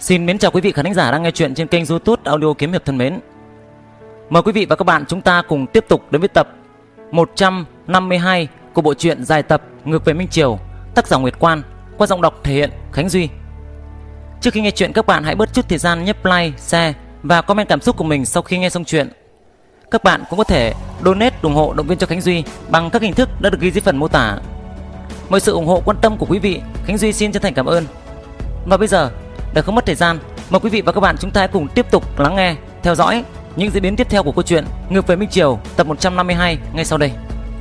Xin mến chào quý vị khán giả đang nghe chuyện trên kênh YouTube Audio Kiếm Hiệp thân mến. Mời quý vị và các bạn chúng ta cùng tiếp tục đến với tập 152 của bộ truyện dài tập Ngược về Minh Triều, tác giả Nguyệt Quan, qua giọng đọc thể hiện Khánh Duy. Trước khi nghe chuyện, các bạn hãy bớt chút thời gian nhấp like, share và comment cảm xúc của mình sau khi nghe xong chuyện. Các bạn cũng có thể donate ủng hộ động viên cho Khánh Duy bằng các hình thức đã được ghi dưới phần mô tả. Mọi sự ủng hộ quan tâm của quý vị, Khánh Duy xin chân thành cảm ơn. Và bây giờ, để không mất thời gian, mời quý vị và các bạn chúng ta hãy cùng tiếp tục lắng nghe, theo dõi những diễn biến tiếp theo của câu chuyện Ngược về Minh Triều tập 152 ngay sau đây.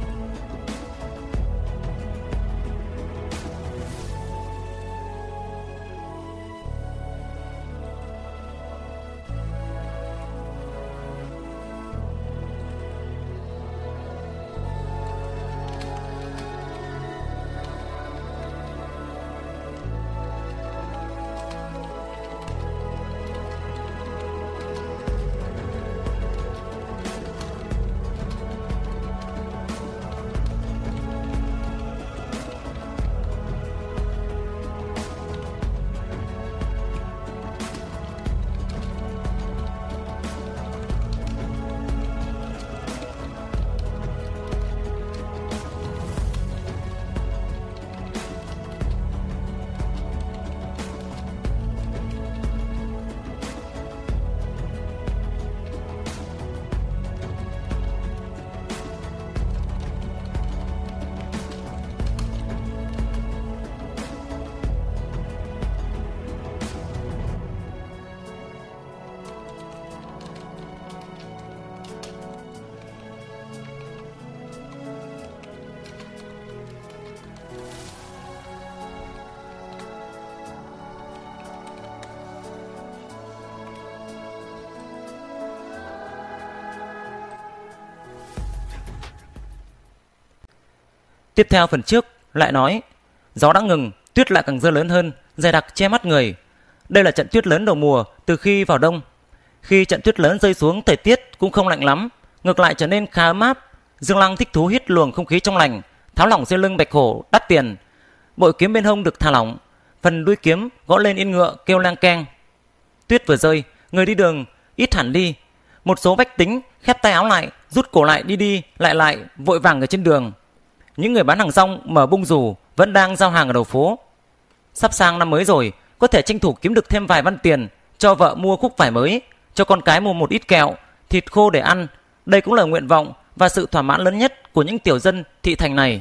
Tiếp theo phần trước lại nói, gió đã ngừng, tuyết lại càng rơi lớn hơn, dày đặc che mắt người. Đây là trận tuyết lớn đầu mùa từ khi vào đông. Khi trận tuyết lớn rơi xuống, thời tiết cũng không lạnh lắm, ngược lại trở nên khá ấm áp. Dương Lăng thích thú hít luồng không khí trong lành, tháo lỏng dây lưng bạch hổ đắt tiền. Bội kiếm bên hông được thả lỏng, phần đuôi kiếm gõ lên yên ngựa kêu lang keng. Tuyết vừa rơi, người đi đường ít hẳn đi. Một số bách tính khép tay áo lại, rút cổ lại, đi lại vội vàng ở trên đường. Những người bán hàng rong mở bung dù vẫn đang giao hàng ở đầu phố. Sắp sang năm mới rồi, có thể tranh thủ kiếm được thêm vài văn tiền, cho vợ mua cúc vải mới, cho con cái mua một ít kẹo, thịt khô để ăn. Đây cũng là nguyện vọng và sự thỏa mãn lớn nhất của những tiểu dân thị thành này.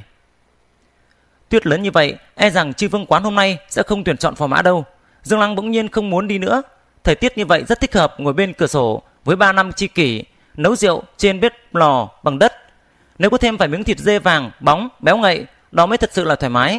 Tuyết lớn như vậy, e rằng Chư Vương Quán hôm nay sẽ không tuyển chọn phò mã đâu. Dương Lăng bỗng nhiên không muốn đi nữa. Thời tiết như vậy rất thích hợp ngồi bên cửa sổ với 3 năm tri kỷ, nấu rượu trên bếp lò bằng đất. Nếu có thêm vài miếng thịt dê vàng, bóng, béo ngậy, đó mới thật sự là thoải mái.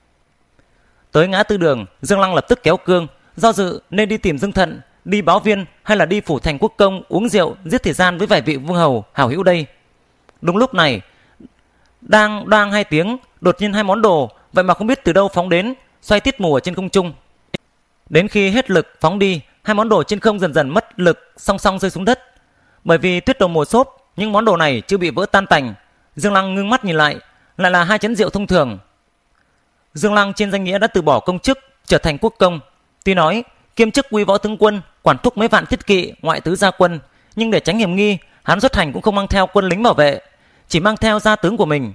Tới ngã tư đường, Dương Lăng lập tức kéo cương, do dự nên đi tìm Dương Thận, đi báo viên hay là đi phủ thành quốc công uống rượu giết thời gian với vài vị vương hầu hảo hữu đây. Đúng lúc này, đang đoang 2 tiếng, đột nhiên 2 món đồ vậy mà không biết từ đâu phóng đến, xoay tiết mù ở trên không trung. Đến khi hết lực phóng đi, 2 món đồ trên không dần dần mất lực, song song rơi xuống đất. Bởi vì tuyết đầu mùa xốp, những món đồ này chưa bị vỡ tan tành. Dương Lăng ngưng mắt nhìn lại là 2 chén rượu thông thường. Dương Lăng trên danh nghĩa đã từ bỏ công chức, trở thành quốc công. Tuy nói kiêm chức Uy Võ Tướng Quân, quản thúc mấy vạn thiết kỵ, ngoại tứ gia quân, nhưng để tránh hiểm nghi, hắn xuất hành cũng không mang theo quân lính bảo vệ, chỉ mang theo gia tướng của mình.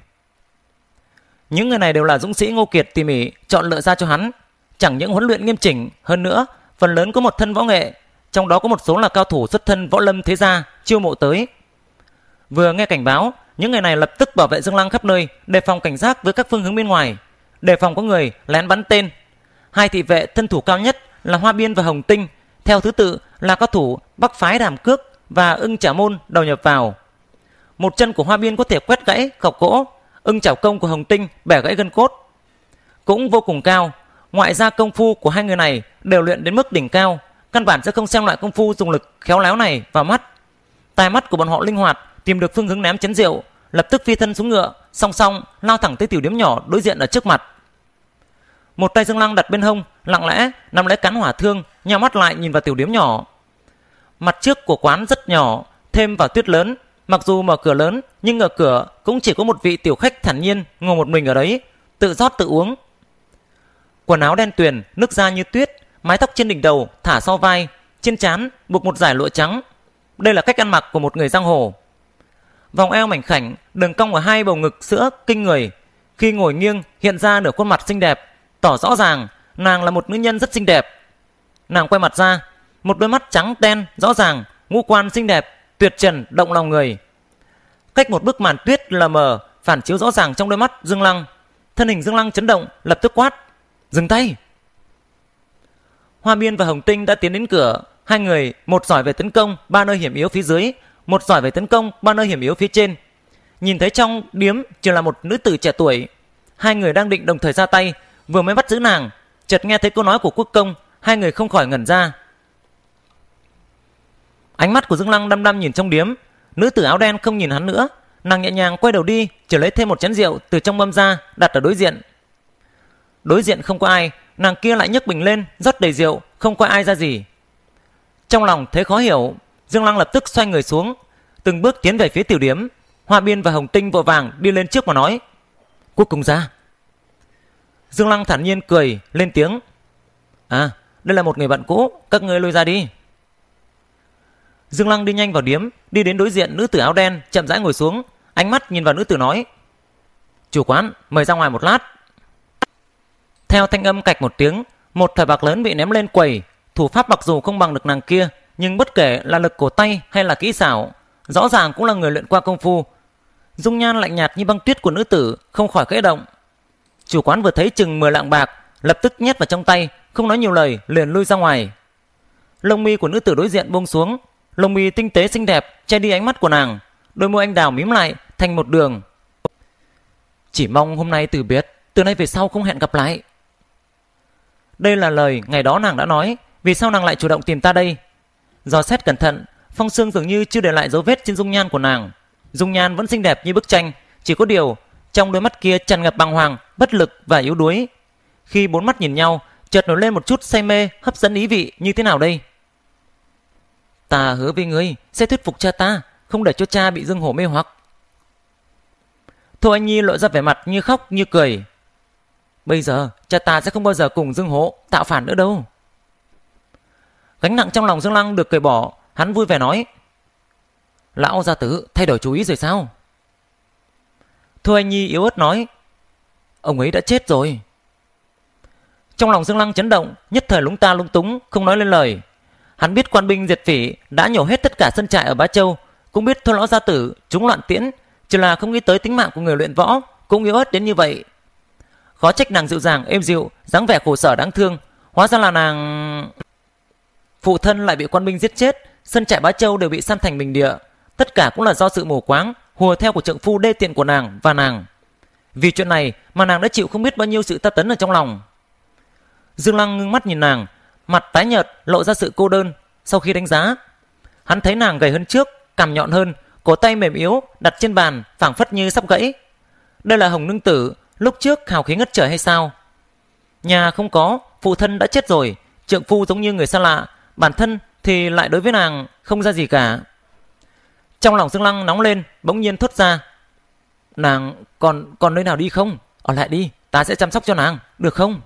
Những người này đều là dũng sĩ Ngô Kiệt tỉ mỉ chọn lựa ra cho hắn, chẳng những huấn luyện nghiêm chỉnh, hơn nữa phần lớn có một thân võ nghệ, trong đó có một số là cao thủ xuất thân võ lâm thế gia chiêu mộ tới. Vừa nghe cảnh báo, những người này lập tức bảo vệ Dương Lăng khắp nơi, đề phòng cảnh giác với các phương hướng bên ngoài, đề phòng có người lén bắn tên. 2 thị vệ thân thủ cao nhất là Hoa Biên và Hồng Tinh, theo thứ tự là cao thủ Bắc Phái Đàm Cước và Ưng Chảo Môn đầu nhập vào. Một chân của Hoa Biên có thể quét gãy khọc gỗ, Ưng Chảo Công của Hồng Tinh bẻ gãy gân cốt, cũng vô cùng cao. Ngoại gia công phu của 2 người này đều luyện đến mức đỉnh cao, căn bản sẽ không xem loại công phu dùng lực khéo léo này vào mắt. Tai mắt của bọn họ linh hoạt, tìm được phương hướng ném chén rượu, lập tức phi thân xuống ngựa, song song lao thẳng tới tiểu điếm nhỏ đối diện ở trước mặt. Một tay Dương Lăng đặt bên hông, lặng lẽ nắm lấy cán hỏa thương, nhắm mắt lại nhìn vào tiểu điếm nhỏ. Mặt trước của quán rất nhỏ, thêm vào tuyết lớn, mặc dù mở cửa lớn nhưng ở cửa cũng chỉ có một vị tiểu khách thản nhiên ngồi một mình ở đấy, tự rót tự uống. Quần áo đen tuyền, nước da như tuyết, mái tóc trên đỉnh đầu thả sau vai, trên trán buộc một dải lụa trắng. Đây là cách ăn mặc của một người giang hồ. Vòng eo mảnh khảnh, đường cong ở hai bầu ngực sữa kinh người. Khi ngồi nghiêng hiện ra nửa khuôn mặt xinh đẹp, tỏ rõ ràng nàng là một nữ nhân rất xinh đẹp. Nàng quay mặt ra, một đôi mắt trắng đen rõ ràng, ngũ quan xinh đẹp, tuyệt trần động lòng người. Cách một bức màn tuyết lờ mờ phản chiếu rõ ràng trong đôi mắt Dương Lăng. Thân hình Dương Lăng chấn động, lập tức quát: dừng tay! Hoa Miên và Hồng Tinh đã tiến đến cửa. Hai người, một giỏi về tấn công ba nơi hiểm yếu phía dưới, một giỏi về tấn công ba nơi hiểm yếu phía trên. Nhìn thấy trong điếm chỉ là một nữ tử trẻ tuổi. Hai người đang định đồng thời ra tay, vừa mới bắt giữ nàng, chợt nghe thấy câu nói của Quốc Công. Hai người không khỏi ngẩn ra. Ánh mắt của Dương Lăng đăm đăm nhìn trong điếm. Nữ tử áo đen không nhìn hắn nữa. Nàng nhẹ nhàng quay đầu đi, trở lấy thêm một chén rượu từ trong mâm ra, đặt ở đối diện. Đối diện không có ai, nàng kia lại nhấc bình lên, rót đầy rượu, không có ai ra gì. Trong lòng thấy khó hiểu, Dương Lăng lập tức xoay người xuống, từng bước tiến về phía tiểu điếm. Hoa Biên và Hồng Tinh vội vàng đi lên trước mà nói: Quốc công gia. Dương Lăng thản nhiên cười lên tiếng: À, đây là một người bạn cũ, các ngươi lui ra đi. Dương Lăng đi nhanh vào điếm, đi đến đối diện nữ tử áo đen, chậm rãi ngồi xuống, ánh mắt nhìn vào nữ tử nói: Chủ quán, mời ra ngoài một lát. Theo thanh âm cạch một tiếng, một thỏi bạc lớn bị ném lên quầy. Thủ pháp mặc dù không bằng được nàng kia, nhưng bất kể là lực cổ tay hay là kỹ xảo, rõ ràng cũng là người luyện qua công phu. Dung nhan lạnh nhạt như băng tuyết của nữ tử không khỏi khẽ động. Chủ quán vừa thấy chừng 10 lạng bạc, lập tức nhét vào trong tay, không nói nhiều lời liền lui ra ngoài. Lông mi của nữ tử đối diện buông xuống, lông mi tinh tế xinh đẹp che đi ánh mắt của nàng, đôi môi anh đào mím lại thành một đường. Chỉ mong hôm nay từ biệt, từ nay về sau không hẹn gặp lại. Đây là lời ngày đó nàng đã nói. Vì sao nàng lại chủ động tìm ta đây? Dò xét cẩn thận, Phong Sương dường như chưa để lại dấu vết trên dung nhan của nàng. Dung nhan vẫn xinh đẹp như bức tranh, chỉ có điều trong đôi mắt kia tràn ngập bàng hoàng, bất lực và yếu đuối. Khi bốn mắt nhìn nhau, chợt nổi lên một chút say mê, hấp dẫn ý vị như thế nào đây? Ta hứa với ngươi sẽ thuyết phục cha ta, không để cho cha bị Dương Hổ mê hoặc. Thôi Anh Nhi lộ ra vẻ mặt như khóc như cười. Bây giờ cha ta sẽ không bao giờ cùng Dương Hổ tạo phản nữa đâu. Gánh nặng trong lòng Dương Lăng được cởi bỏ, hắn vui vẻ nói: Lão gia tử thay đổi chú ý rồi sao? Thôi Anh Nhi yếu ớt nói: Ông ấy đã chết rồi. Trong lòng Dương Lăng chấn động, nhất thời lúng ta lúng túng, không nói lên lời. Hắn biết quan binh diệt phỉ đã nhổ hết tất cả sân trại ở Bá Châu, cũng biết Thôi lão gia tử trúng loạn tiễn, chỉ là không nghĩ tới tính mạng của người luyện võ cũng yếu ớt đến như vậy. Khó trách nàng dịu dàng êm dịu, dáng vẻ khổ sở đáng thương, hóa ra là nàng phụ thân lại bị quan binh giết chết, sân trại Bá Châu đều bị san thành bình địa. Tất cả cũng là do sự mù quáng, hùa theo của trượng phu đê tiện của nàng và nàng. Vì chuyện này mà nàng đã chịu không biết bao nhiêu sự tra tấn ở trong lòng. Dương Lăng ngưng mắt nhìn nàng, mặt tái nhợt lộ ra sự cô đơn. Sau khi đánh giá, hắn thấy nàng gầy hơn trước, cằm nhọn hơn, cổ tay mềm yếu đặt trên bàn phảng phất như sắp gãy. Đây là Hồng nương tử lúc trước hào khí ngất trời hay sao? Nhà không có, phụ thân đã chết rồi, trượng phu giống như người xa lạ, bản thân thì lại đối với nàng không ra gì cả. Trong lòng Dương Lăng nóng lên, bỗng nhiên thốt ra: Nàng còn nơi nào đi không? Ở lại đi, ta sẽ chăm sóc cho nàng, được không?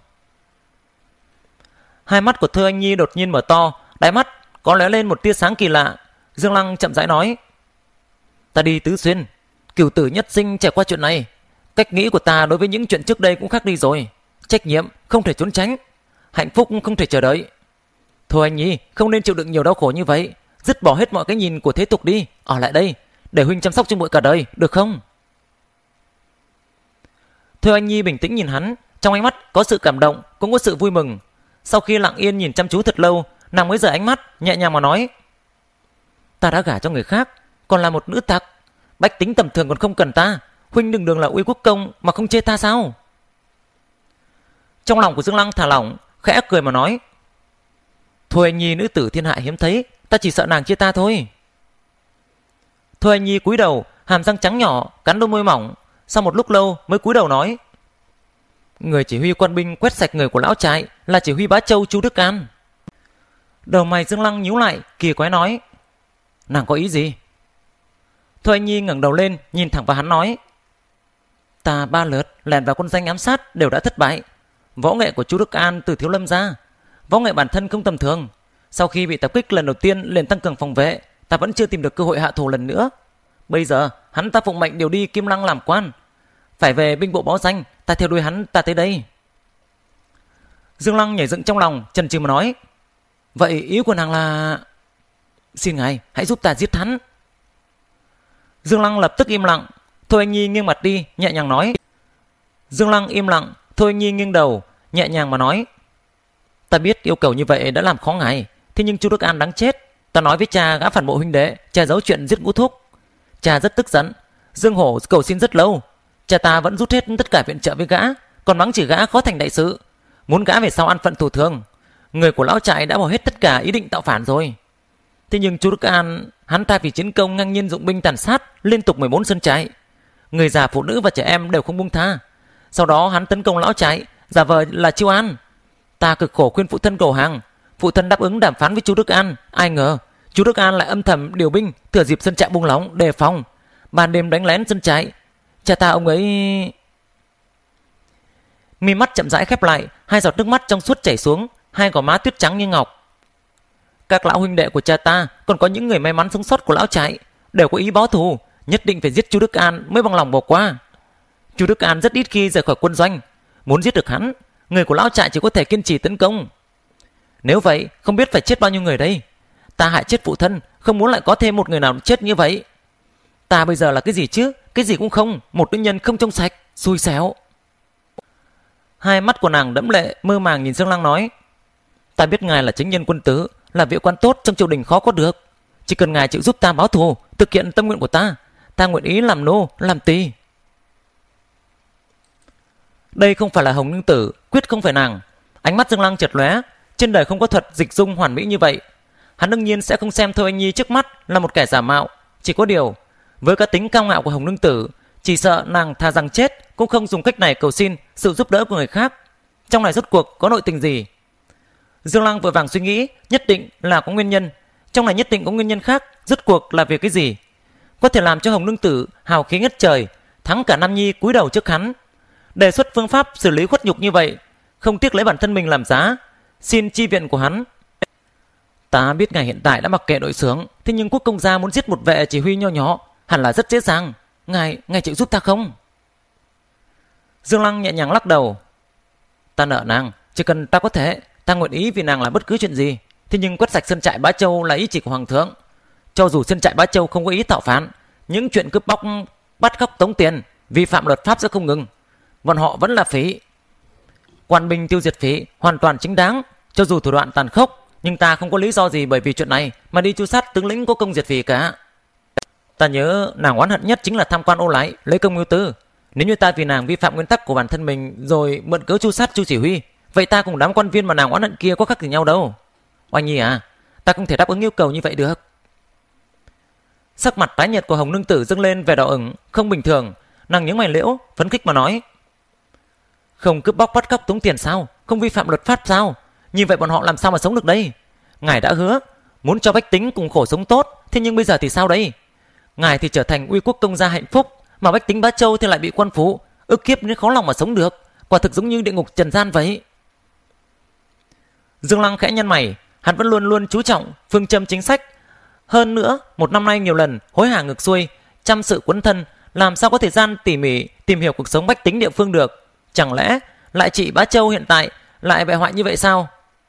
Hai mắt của Thư Anh Nhi đột nhiên mở to, đáy mắt có lóe lên một tia sáng kỳ lạ. Dương Lăng chậm rãi nói: Ta đi tứ xuyên, cửu tử nhất sinh trải qua chuyện này. Cách nghĩ của ta đối với những chuyện trước đây cũng khác đi rồi. Trách nhiệm không thể trốn tránh, hạnh phúc không thể chờ đợi. Thôi anh Nhi, không nên chịu đựng nhiều đau khổ như vậy. Dứt bỏ hết mọi cái nhìn của thế tục đi, ở lại đây để huynh chăm sóc cho muội cả đời, được không? Thôi anh Nhi bình tĩnh nhìn hắn, trong ánh mắt có sự cảm động, cũng có sự vui mừng. Sau khi lặng yên nhìn chăm chú thật lâu, nàng mới rời ánh mắt, nhẹ nhàng mà nói: Ta đã gả cho người khác, còn là một nữ tặc, bách tính tầm thường còn không cần ta. Huynh đừng là Uy Quốc công mà không chê ta sao? Trong lòng của Dương Lăng thả lỏng, khẽ cười mà nói: Thôi anh Nhi nữ tử thiên hạ hiếm thấy, ta chỉ sợ nàng chê ta thôi. Thôi anh Nhi cúi đầu, hàm răng trắng nhỏ cắn đôi môi mỏng, sau một lúc lâu mới cúi đầu nói: Người chỉ huy quân binh quét sạch người của lão trại là chỉ huy Bá Châu Chu Đức An. Đầu mày Dương Lăng nhíu lại, kỳ quái nói: Nàng có ý gì? Thôi anh Nhi ngẩng đầu lên, nhìn thẳng vào hắn nói: Ta 3 lượt lẻn vào quân danh ám sát đều đã thất bại. Võ nghệ của Chu Đức An từ Thiếu Lâm ra, võ nghệ bản thân không tầm thường. Sau khi bị tập kích lần đầu tiên liền tăng cường phòng vệ, ta vẫn chưa tìm được cơ hội hạ thủ lần nữa. Bây giờ hắn ta phụng mệnh điều đi Kim Lăng làm quan, phải về binh bộ báo danh. Ta theo đuôi hắn ta tới đây. Dương Lăng nhảy dựng trong lòng, chần chừ mà nói: Vậy ý của nàng là... Xin ngài hãy giúp ta giết hắn. Dương Lăng lập tức im lặng. Thôi Anh Nhi nghiêng mặt đi, nhẹ nhàng nói. Dương Lăng im lặng. Thôi Anh Nhi nghiêng đầu, nhẹ nhàng mà nói: Ta biết yêu cầu như vậy đã làm khó ngài, thế nhưng Chu Đức An đáng chết. Ta nói với cha gã phản bội huynh đệ, cha giấu chuyện giết Ngũ Thúc. Cha rất tức giận. Dương Hổ cầu xin rất lâu, cha ta vẫn rút hết tất cả viện trợ với gã, còn mắng chỉ gã khó thành đại sự, muốn gã về sau ăn phận tù thường. Người của lão trại đã bỏ hết tất cả ý định tạo phản rồi. Thế nhưng Chu Đức An, hắn ta vì chiến công ngang nhiên dụng binh tàn sát liên tục 14 sân trại, người già phụ nữ và trẻ em đều không buông tha. Sau đó hắn tấn công lão trại, giả vờ là Chiêu An. Ta cực khổ khuyên phụ thân cầu hàng, phụ thân đáp ứng đàm phán với Chu Đức An. Ai ngờ Chu Đức An lại âm thầm điều binh, thừa dịp sân trại buông lỏng đề phòng, ban đêm đánh lén sân trại. Cha ta ông ấy... Mi mắt chậm rãi khép lại, hai giọt nước mắt trong suốt chảy xuống, hai gò má tuyết trắng như ngọc. Các lão huynh đệ của cha ta, còn có những người may mắn sống sót của lão trại, đều có ý báo thù, nhất định phải giết Chu Đức An mới bằng lòng bỏ qua. Chu Đức An rất ít khi rời khỏi quân doanh, muốn giết được hắn, người của lão trại chỉ có thể kiên trì tấn công. Nếu vậy, không biết phải chết bao nhiêu người đây. Ta hại chết phụ thân, không muốn lại có thêm một người nào chết như vậy. Ta bây giờ là cái gì chứ? Cái gì cũng không, một nữ nhân không trong sạch, xui xẻo. Hai mắt của nàng đẫm lệ, mơ màng nhìn Dương Lăng nói: Ta biết ngài là chính nhân quân tử, là vị quan tốt trong triều đình khó có được. Chỉ cần ngài chịu giúp ta báo thù, thực hiện tâm nguyện của ta, ta nguyện ý làm nô, làm tỳ. Đây không phải là Hồng Nương Tử, quyết không phải nàng. Ánh mắt Dương Lăng chợt lóe, trên đời không có thuật dịch dung hoàn mỹ như vậy. Hắn đương nhiên sẽ không xem Thôi Anh Nhi trước mắt là một kẻ giả mạo. Chỉ có điều, với cá tính cao ngạo của Hồng Nương Tử, chỉ sợ nàng thà rằng chết cũng không dùng cách này cầu xin sự giúp đỡ của người khác. Trong này rốt cuộc có nội tình gì? Dương Lăng vội vàng suy nghĩ, nhất định là có nguyên nhân. Trong này nhất định có nguyên nhân khác, rốt cuộc là về cái gì? Có thể làm cho Hồng Nương Tử hào khí ngất trời, thắng cả Nam Nhi cúi đầu trước hắn. Đề xuất phương pháp xử lý khuất nhục như vậy, không tiếc lấy bản thân mình làm giá, xin chi viện của hắn. Ta biết ngài hiện tại đã mặc kệ đội xướng, thế nhưng quốc công gia muốn giết một vệ chỉ huy nho nhỏ hẳn là rất dễ dàng. Ngài chịu giúp ta không? Dương Lăng nhẹ nhàng lắc đầu. Ta nợ nàng, chỉ cần ta có thể, ta nguyện ý vì nàng làm bất cứ chuyện gì. Thế nhưng quét sạch sân trại Bá Châu là ý chỉ của hoàng thượng. Cho dù sân trại Bá Châu không có ý tạo phản, những chuyện cướp bóc, bắt cóc, tống tiền, vi phạm luật pháp sẽ không ngừng. Bọn họ vẫn là phỉ. Quan binh tiêu diệt phỉ hoàn toàn chính đáng, cho dù thủ đoạn tàn khốc, nhưng ta không có lý do gì bởi vì chuyện này mà đi tru sát tướng lĩnh có công diệt phỉ cả. Ta nhớ nàng oán hận nhất chính là tham quan ô lái, lấy công mưu tư. Nếu như ta vì nàng vi phạm nguyên tắc của bản thân mình rồi mượn cớ tru sát Chu chỉ huy, vậy ta cùng đám quan viên mà nàng oán hận kia có khác gì nhau đâu. Oanh Nhi à, ta không thể đáp ứng yêu cầu như vậy được. Sắc mặt tái nhợt của Hồng Nương Tử dâng lên vẻ đỏ ửng không bình thường. Nàng nhướng mày liễu, phấn khích mà nói: Không cướp bóc bắt cóc tống tiền sao? Không vi phạm luật pháp sao? Như vậy bọn họ làm sao mà sống được đây? Ngài đã hứa muốn cho bách tính cùng khổ sống tốt, thế nhưng bây giờ thì sao đây? Ngài thì trở thành uy quốc công gia hạnh phúc, mà bách tính Bá Châu thì lại bị quan phủ ức hiếp đến khó lòng mà sống được, quả thực giống như địa ngục trần gian vậy. Dương Lăng khẽ nhăn mày, hắn vẫn luôn luôn chú trọng phương châm chính sách. Hơn nữa, một năm nay nhiều lần hối hả ngược xuôi, chăm sự quấn thân, làm sao có thời gian tỉ mỉ tìm hiểu cuộc sống bách tính địa phương được? Chẳng lẽ lại chị Bá Châu hiện tại lại bại hoại như vậy sao?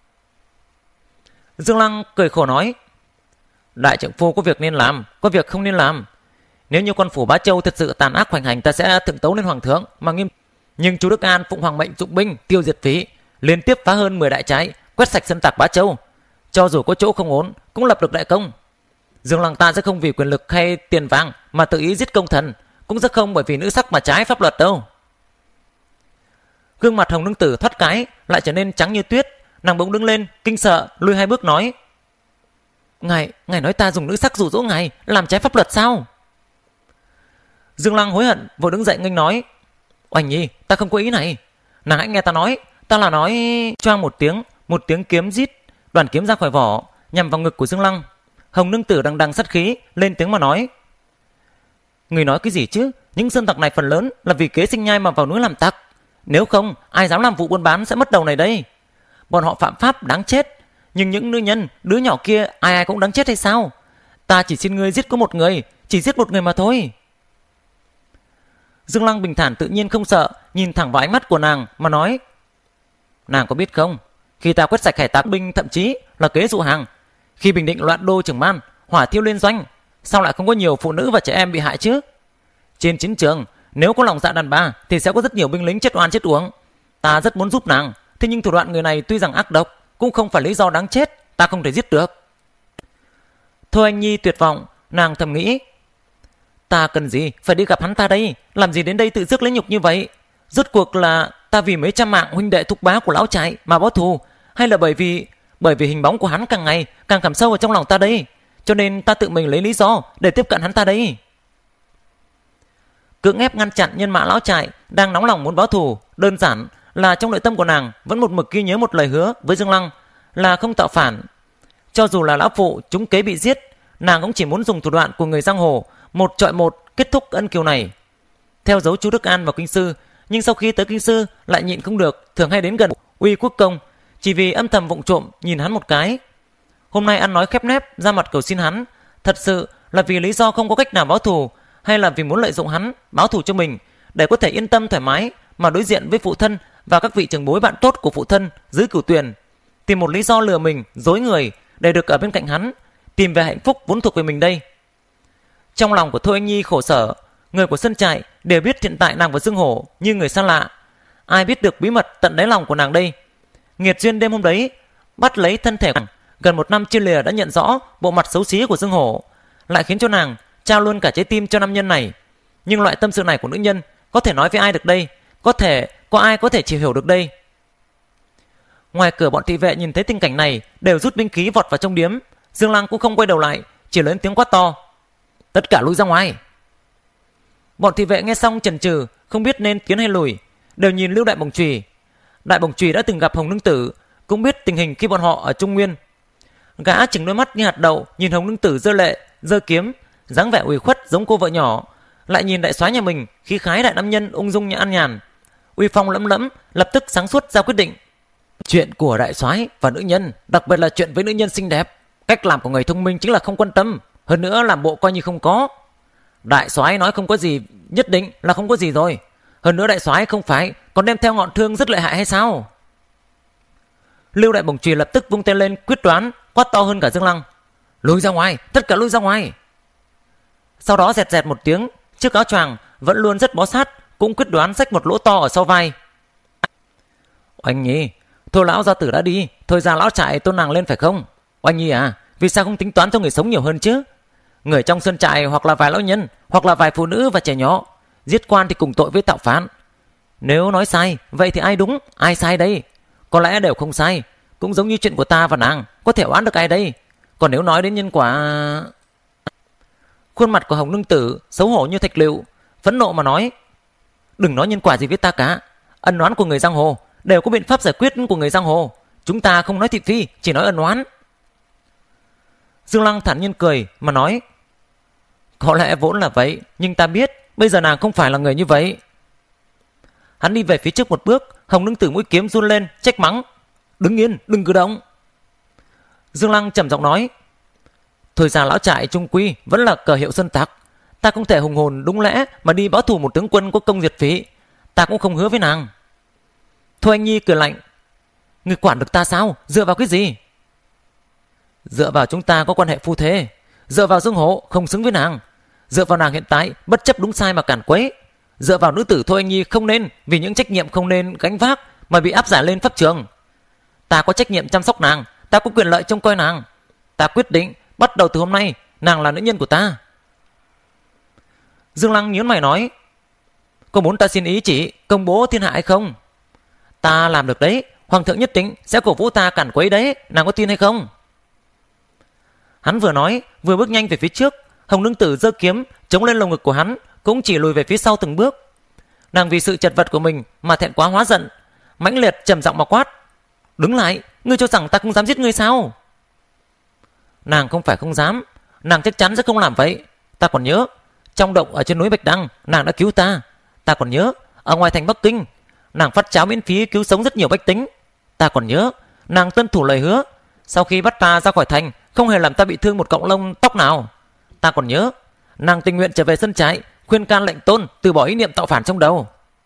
Dương Lăng cười khổ nói: Đại trượng phu có việc nên làm, có việc không nên làm. Nếu như quan phủ Bá Châu thật sự tàn ác hoành hành, ta sẽ thượng tấu lên hoàng thượng mà nghiêm. Nhưng Chu Đức An phụng hoàng mệnh dụng binh tiêu diệt phỉ, liên tiếp phá hơn 10 đại trại, quét sạch sơn tặc Bá Châu. Cho dù có chỗ không ổn, cũng lập được đại công. Dương Lăng ta sẽ không vì quyền lực hay tiền vàng mà tự ý giết công thần, cũng rất không bởi vì nữ sắc mà trái pháp luật đâu. Gương mặt Hồng Nương Tử thoát cái lại trở nên trắng như tuyết. Nàng bỗng đứng lên kinh sợ lùi 2 bước nói: Ngài nói ta dùng nữ sắc dụ dỗ ngài làm trái pháp luật sao? Dương Lăng hối hận vội đứng dậy nghênh nói: Oanh Nhi, ta không có ý này. Nàng hãy nghe ta nói, ta là nói. Choang một tiếng kiếm rít, đoàn kiếm ra khỏi vỏ nhằm vào ngực của Dương Lăng. Hồng Nương Tử đằng đằng sát khí lên tiếng mà nói: Người nói cái gì chứ? Những sơn tặc này phần lớn là vì kế sinh nhai mà vào núi làm tặc. Nếu không, ai dám làm vụ buôn bán sẽ mất đầu này đây. bọn họ phạm pháp đáng chết. Nhưng những nữ nhân, đứa nhỏ kia ai ai cũng đáng chết hay sao? Ta chỉ xin ngươi giết có một người, chỉ giết một người mà thôi. Dương Lăng bình thản tự nhiên không sợ, nhìn thẳng vào ánh mắt của nàng mà nói: Nàng có biết không, khi ta quét sạch hải tặc binh, thậm chí là kế dụ hàng, khi bình định loạn đô trưởng man, hỏa thiêu liên doanh, sao lại không có nhiều phụ nữ và trẻ em bị hại chứ? Trên chiến trường, nếu có lòng dạ đàn bà thì sẽ có rất nhiều binh lính chết oan chết uổng. Ta rất muốn giúp nàng, thế nhưng thủ đoạn người này tuy rằng ác độc, cũng không phải lý do đáng chết, ta không thể giết được. Thôi Anh Nhi tuyệt vọng, nàng thầm nghĩ: Ta cần gì phải đi gặp hắn ta đây, làm gì đến đây tự dứt lấy nhục như vậy? Rốt cuộc là ta vì mấy trăm mạng huynh đệ thúc bá của lão trại mà báo thù, hay là bởi vì hình bóng của hắn càng ngày càng khảm sâu vào trong lòng ta đây, cho nên ta tự mình lấy lý do để tiếp cận hắn ta đây. Cưỡng ép ngăn chặn nhân mã lão trại đang nóng lòng muốn báo thù, đơn giản là trong nội tâm của nàng vẫn một mực ghi nhớ một lời hứa với Dương Lăng là không tạo phản. Cho dù là lão phụ trúng kế bị giết, nàng cũng chỉ muốn dùng thủ đoạn của người giang hồ, một chọi một kết thúc ân kiều này. Theo dấu chú Đức An vào kinh sư, nhưng sau khi tới kinh sư lại nhịn không được, thường hay đến gần Uy Quốc Công, chỉ vì âm thầm vụng trộm nhìn hắn một cái. Hôm nay ăn nói khép nép ra mặt cầu xin hắn, thật sự là vì lý do không có cách nào báo thù, hay là vì muốn lợi dụng hắn báo thù cho mình, để có thể yên tâm thoải mái mà đối diện với phụ thân và các vị trưởng bối bạn tốt của phụ thân dưới Cửu Tuyền, tìm một lý do lừa mình, dối người để được ở bên cạnh hắn, tìm về hạnh phúc vốn thuộc về mình đây. Trong lòng của Thôi Anh Nhi khổ sở, người của sân trại đều biết hiện tại nàng và Dương Hổ như người xa lạ. Ai biết được bí mật tận đáy lòng của nàng đây? Nghiệt duyên đêm hôm đấy bắt lấy thân thể gần một năm chia lìa đã nhận rõ bộ mặt xấu xí của Dương Hổ, lại khiến cho nàng trao luôn cả trái tim cho nam nhân này. Nhưng loại tâm sự này của nữ nhân có thể nói với ai được đây? Có ai có thể chịu hiểu được đây? Ngoài cửa, bọn thị vệ nhìn thấy tình cảnh này đều rút binh khí vọt vào trong điếm. Dương Lăng cũng không quay đầu lại, chỉ lớn tiếng quát to: Tất cả lui ra ngoài! Bọn thị vệ nghe xong chần chừ, không biết nên tiến hay lùi, đều nhìn Lưu Đại Bổng Chùy. Đại Bổng Chùy đã từng gặp Hồng Nương Tử, cũng biết tình hình khi bọn họ ở Trung Nguyên. Gã chừng đôi mắt như hạt đậu nhìn Hồng Nương Tử giơ lệ, giơ kiếm, dáng vẻ ủy khuất giống cô vợ nhỏ, lại nhìn đại soái nhà mình khí khái đại nam nhân ung dung như an nhàn, uy phong lẫm lẫm, lập tức sáng suốt ra quyết định. Chuyện của đại soái và nữ nhân, đặc biệt là chuyện với nữ nhân xinh đẹp, cách làm của người thông minh chính là không quan tâm, hơn nữa làm bộ coi như không có. Đại soái nói không có gì nhất định là không có gì rồi, hơn nữa đại soái không phải còn đem theo ngọn thương rất lợi hại hay sao? Lưu Đại Bổng Chùy lập tức vung tay lên quyết đoán, quát to hơn cả Dương Lăng: Lùi ra ngoài, tất cả lùi ra ngoài! Sau đó dẹt dẹt một tiếng, chiếc áo choàng vẫn luôn rất bó sát cũng quyết đoán xách một lỗ to ở sau vai. Oanh Nhi, thôi lão gia tử đã đi, thôi ra lão trại tôn nàng lên phải không? Oanh Nhi à, vì sao không tính toán cho người sống nhiều hơn chứ? Người trong sân trại hoặc là vài lão nhân, hoặc là vài phụ nữ và trẻ nhỏ, giết quan thì cùng tội với tạo phản. Nếu nói sai, vậy thì ai đúng, ai sai đây? Có lẽ đều không sai, cũng giống như chuyện của ta và nàng, có thể oán được ai đây? Còn nếu nói đến nhân quả... Khuôn mặt của Hồng Nương Tử xấu hổ như thạch lựu, phẫn nộ mà nói: Đừng nói nhân quả gì với ta cả, ân oán của người giang hồ đều có biện pháp giải quyết của người giang hồ, chúng ta không nói thị phi, chỉ nói ân oán. Dương Lăng thản nhiên cười mà nói: Có lẽ vốn là vậy, nhưng ta biết bây giờ nàng không phải là người như vậy. Hắn đi về phía trước một bước, Hồng Nương Tử mũi kiếm run lên trách mắng: Đứng yên, đừng cử động. Dương Lăng trầm giọng nói: Thôi ra lão trại trung quy vẫn là cờ hiệu sơn tặc, ta không thể hùng hồn đúng lẽ mà đi báo thù một tướng quân có công diệt phỉ, ta cũng không hứa với nàng. Thôi Anh Nhi cười lạnh: Ngươi quản được ta sao? Dựa vào cái gì? Dựa vào chúng ta có quan hệ phu thê, dựa vào Dương Hổ không xứng với nàng, dựa vào nàng hiện tại bất chấp đúng sai mà cản quấy, dựa vào nữ tử Thôi Anh Nhi không nên vì những trách nhiệm không nên gánh vác mà bị áp giải lên pháp trường. Ta có trách nhiệm chăm sóc nàng, ta có quyền lợi trông coi nàng. Ta quyết định bắt đầu từ hôm nay nàng là nữ nhân của ta. Dương Lăng nhướng mày nói: Có muốn ta xin ý chỉ công bố thiên hạ hay không? Ta làm được đấy, hoàng thượng nhất định sẽ cổ vũ ta cản quấy đấy, nàng có tin hay không? Hắn vừa nói vừa bước nhanh về phía trước. Hồng Nương Tử giơ kiếm chống lên lồng ngực của hắn, cũng chỉ lùi về phía sau từng bước. Nàng vì sự chật vật của mình mà thẹn quá hóa giận, mãnh liệt trầm giọng mà quát: Đứng lại, ngươi cho rằng ta không dám giết ngươi sao? Nàng không phải không dám, nàng chắc chắn sẽ không làm vậy. Ta còn nhớ trong động ở trên núi Bạch Đăng, nàng đã cứu ta. Ta còn nhớ ở ngoài thành Bắc Kinh, nàng phát cháo miễn phí cứu sống rất nhiều bách tính. Ta còn nhớ Nàng tuân thủ lời hứa, sau khi bắt ta ra khỏi thành không hề làm ta bị thương một cọng lông tóc nào. Ta còn nhớ nàng tình nguyện trở về sân trại, khuyên can lệnh tôn từ bỏ ý niệm tạo phản trong đầu.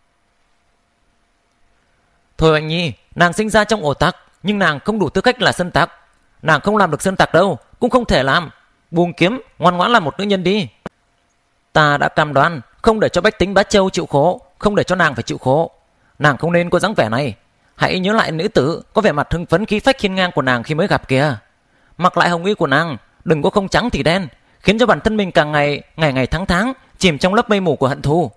Thôi Oanh Nhi, nàng sinh ra trong ổ tặc, nhưng nàng không đủ tư cách là sơn tặc. Nàng không làm được sơn tặc đâu, cũng không thể làm. Buông kiếm, ngoan ngoãn làm một nữ nhân đi. Ta đã cam đoan không để cho bách tính Bá Châu chịu khổ, không để cho nàng phải chịu khổ. Nàng không nên có dáng vẻ này. Hãy nhớ lại nữ tử có vẻ mặt hưng phấn khí phách hiên ngang của nàng khi mới gặp kìa. Mặc lại hồng y của nàng, đừng có không trắng thì đen, khiến cho bản thân mình càng ngày tháng chìm trong lớp mây mù của hận thù.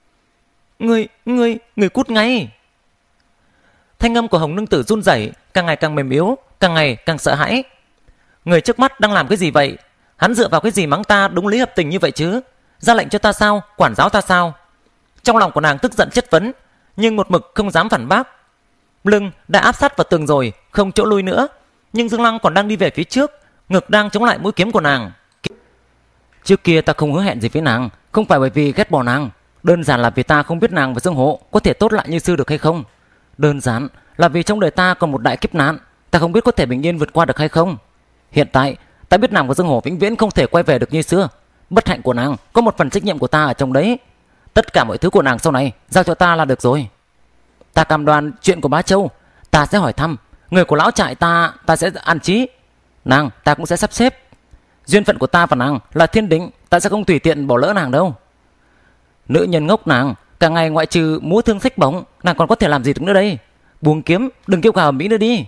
Ngươi cút ngay. Thanh âm của Hồng Nương Tử run rẩy, càng ngày càng mềm yếu, càng ngày càng sợ hãi. Người trước mắt đang làm cái gì vậy? Hắn dựa vào cái gì mắng ta đúng lý hợp tình như vậy chứ? Ra lệnh cho ta sao? Quản giáo ta sao? Trong lòng của nàng tức giận chất vấn, nhưng một mực không dám phản bác. Lưng đã áp sát vào tường rồi, không chỗ lui nữa, nhưng Dương Lăng còn đang đi về phía trước, ngực đang chống lại mũi kiếm của nàng. Trước kia ta không hứa hẹn gì với nàng, không phải bởi vì ghét bỏ nàng, đơn giản là vì ta không biết nàng và Dương Hộ có thể tốt lại như xưa được hay không. Đơn giản là vì trong đời ta còn một đại kiếp nạn, ta không biết có thể bình yên vượt qua được hay không. Hiện tại ta biết nàng và Dương Hổ vĩnh viễn không thể quay về được như xưa. Bất hạnh của nàng có một phần trách nhiệm của ta ở trong đấy. Tất cả mọi thứ của nàng sau này giao cho ta là được rồi. Ta cam đoan chuyện của Bá Châu ta sẽ hỏi thăm, người của lão trại ta sẽ an trí, nàng ta cũng sẽ sắp xếp. Duyên phận của ta và nàng là thiên định, ta sẽ không tùy tiện bỏ lỡ nàng đâu. Nữ nhân ngốc nàng, cả ngày ngoại trừ múa thương xách bổng, nàng còn có thể làm gì được nữa đây? Buông kiếm, đừng kêu gào ầm ĩ nữa đi.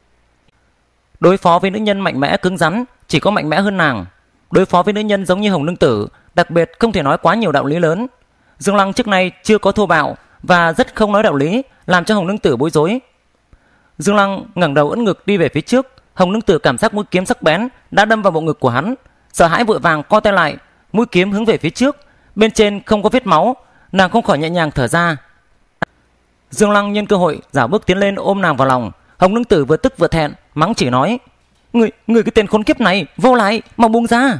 Đối phó với nữ nhân mạnh mẽ cứng rắn, chỉ có mạnh mẽ hơn nàng. Đối phó với nữ nhân giống như Hồng Nương Tử, đặc biệt không thể nói quá nhiều đạo lý lớn. Dương Lăng trước nay chưa có thô bạo và rất không nói đạo lý, làm cho Hồng Nương Tử bối rối. Dương Lăng ngẩng đầu ưỡn ngực đi về phía trước. Hồng Nương Tử cảm giác mũi kiếm sắc bén đã đâm vào bộ ngực của hắn, sợ hãi vội vàng co tay lại, mũi kiếm hướng về phía trước, bên trên không có vết máu, nàng không khỏi nhẹ nhàng thở ra. Dương Lăng nhân cơ hội dảo bước tiến lên ôm nàng vào lòng. Hồng Nương Tử vừa tức vừa thẹn, mắng chỉ nói: người cái tên khốn kiếp này, vô lại, mau buông ra.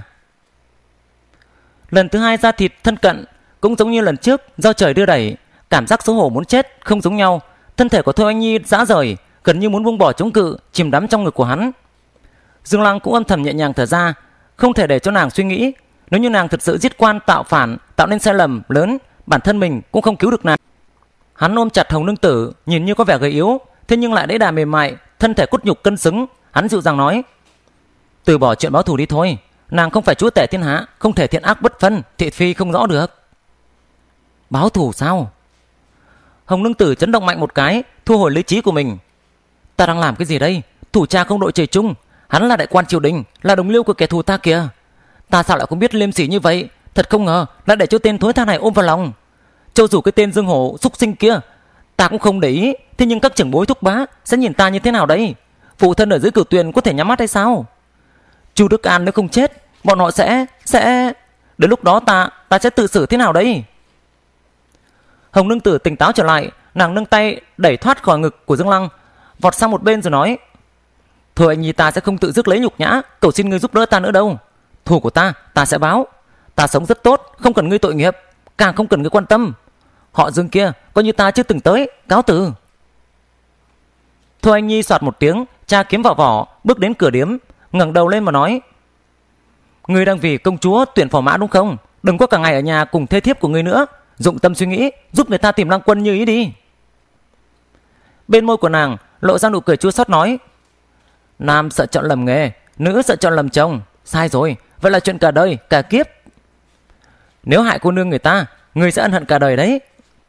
Lần thứ hai da thịt thân cận, cũng giống như lần trước do trời đưa đẩy, cảm giác xấu hổ muốn chết không giống nhau. Thân thể của Thôi Anh Nhi rã rời, gần như muốn buông bỏ chống cự, chìm đắm trong ngực của hắn. Dương Lăng cũng âm thầm nhẹ nhàng thở ra, không thể để cho nàng suy nghĩ, nếu như nàng thực sự giết quan tạo phản, tạo nên sai lầm lớn, bản thân mình cũng không cứu được nàng. Hắn ôm chặt Hồng Nương Tử, nhìn như có vẻ gầy yếu, thế nhưng lại đẫy đà mềm mại, thân thể cốt nhục cân xứng. Hắn dịu dàng nói: từ bỏ chuyện báo thù đi thôi, nàng không phải chúa tể thiên hạ, không thể thiện ác bất phân, thị phi không rõ được. Báo thù sao? Hồng Nương Tử chấn động mạnh một cái, thu hồi lý trí của mình. Ta đang làm cái gì đây? Thủ cha không đội trời chung, hắn là đại quan triều đình, là đồng liêu của kẻ thù ta kìa. Ta sao lại không biết liêm sỉ như vậy? Thật không ngờ lại để cho tên thối tha này ôm vào lòng. Cho dù cái tên Dương Hổ xúc sinh kia ta cũng không để ý, thế nhưng các trưởng bối thúc bá sẽ nhìn ta như thế nào đây? Phụ thân ở dưới Cửu Tuyền có thể nhắm mắt hay sao? Chu Đức An nếu không chết, bọn họ sẽ đến lúc đó ta sẽ tự xử thế nào đấy? Hồng Nương Tử tỉnh táo trở lại, nàng nâng tay đẩy thoát khỏi ngực của Dương Lăng, vọt sang một bên rồi nói: thôi anh Nhi, ta sẽ không tự dứt lấy nhục nhã, cầu xin ngươi giúp đỡ ta nữa đâu. Thù của ta sẽ báo. Ta sống rất tốt, không cần ngươi tội nghiệp, càng không cần ngươi quan tâm. Họ Dương kia coi như ta chưa từng tới, cáo từ. Thôi anh Nhi soạt một tiếng, tra kiếm vào vỏ, bước đến cửa điếm, ngẩng đầu lên mà nói: ngươi đang vì công chúa tuyển phò mã đúng không? Đừng có cả ngày ở nhà cùng thê thiếp của ngươi nữa, dụng tâm suy nghĩ, giúp người ta tìm Lăng Quân như ý đi. Bên môi của nàng lộ ra nụ cười chua xót nói: nam sợ chọn lầm nghề, nữ sợ chọn lầm chồng. Sai rồi, vậy là chuyện cả đời cả kiếp. Nếu hại cô nương người ta, người sẽ ân hận cả đời đấy.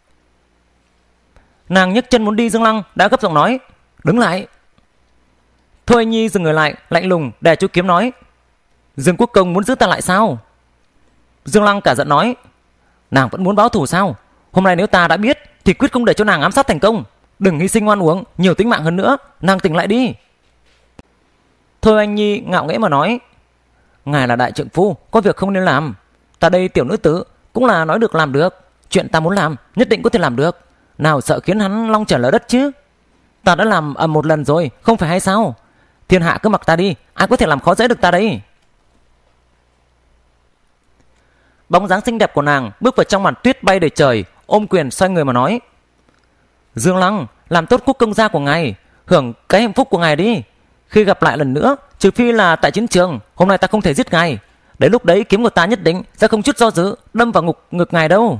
Nàng nhấc chân muốn đi, Dương Lăng đã gấp giọng nói: đứng lại. Thôi anh Nhi dừng người lại, lạnh lùng đè chuôi kiếm nói: Dương Quốc Công muốn giữ ta lại sao? Dương Lăng cả giận nói: nàng vẫn muốn báo thù sao? Hôm nay nếu ta đã biết thì quyết không để cho nàng ám sát thành công. Đừng hy sinh oan uổng nhiều tính mạng hơn nữa, nàng tỉnh lại đi. Thôi anh Nhi ngạo nghễ mà nói: ngài là đại trượng phu, có việc không nên làm. Ta đây tiểu nữ tử cũng là nói được làm được, chuyện ta muốn làm nhất định có thể làm được, nào sợ khiến hắn long trời lở đất chứ. Ta đã làm ầm một lần rồi, không phải hay sao? Thiên hạ cứ mặc ta đi, ai có thể làm khó dễ được ta đây? Bóng dáng xinh đẹp của nàng bước vào trong màn tuyết bay đầy trời, ôm quyền xoay người mà nói: Dương Lăng, làm tốt quốc công gia của ngài, hưởng cái hạnh phúc của ngài đi. Khi gặp lại lần nữa, trừ phi là tại chiến trường, hôm nay ta không thể giết ngài. Đến lúc đấy kiếm của ta nhất định sẽ không chút do dự đâm vào ngực ngài đâu.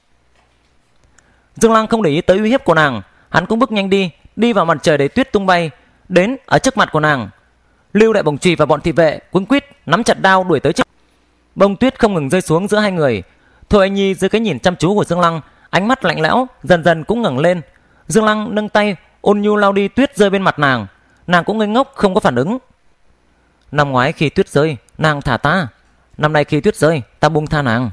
Dương Lăng không để ý tới uy hiếp của nàng, hắn cũng bước nhanh đi vào mặt trời đầy tuyết tung bay, đến ở trước mặt của nàng. Lưu Đại Bổng Trùy và bọn thị vệ cuống quýt nắm chặt đao đuổi tới trước. Bông tuyết không ngừng rơi xuống giữa hai người. Thôi Anh Nhi dưới cái nhìn chăm chú của Dương Lăng, ánh mắt lạnh lẽo dần dần cũng ngẩng lên. Dương Lăng nâng tay ôn nhu lau đi tuyết rơi bên mặt nàng. Nàng cũng ngây ngốc không có phản ứng. Năm ngoái khi tuyết rơi nàng thả ta, năm nay khi tuyết rơi ta buông tha nàng.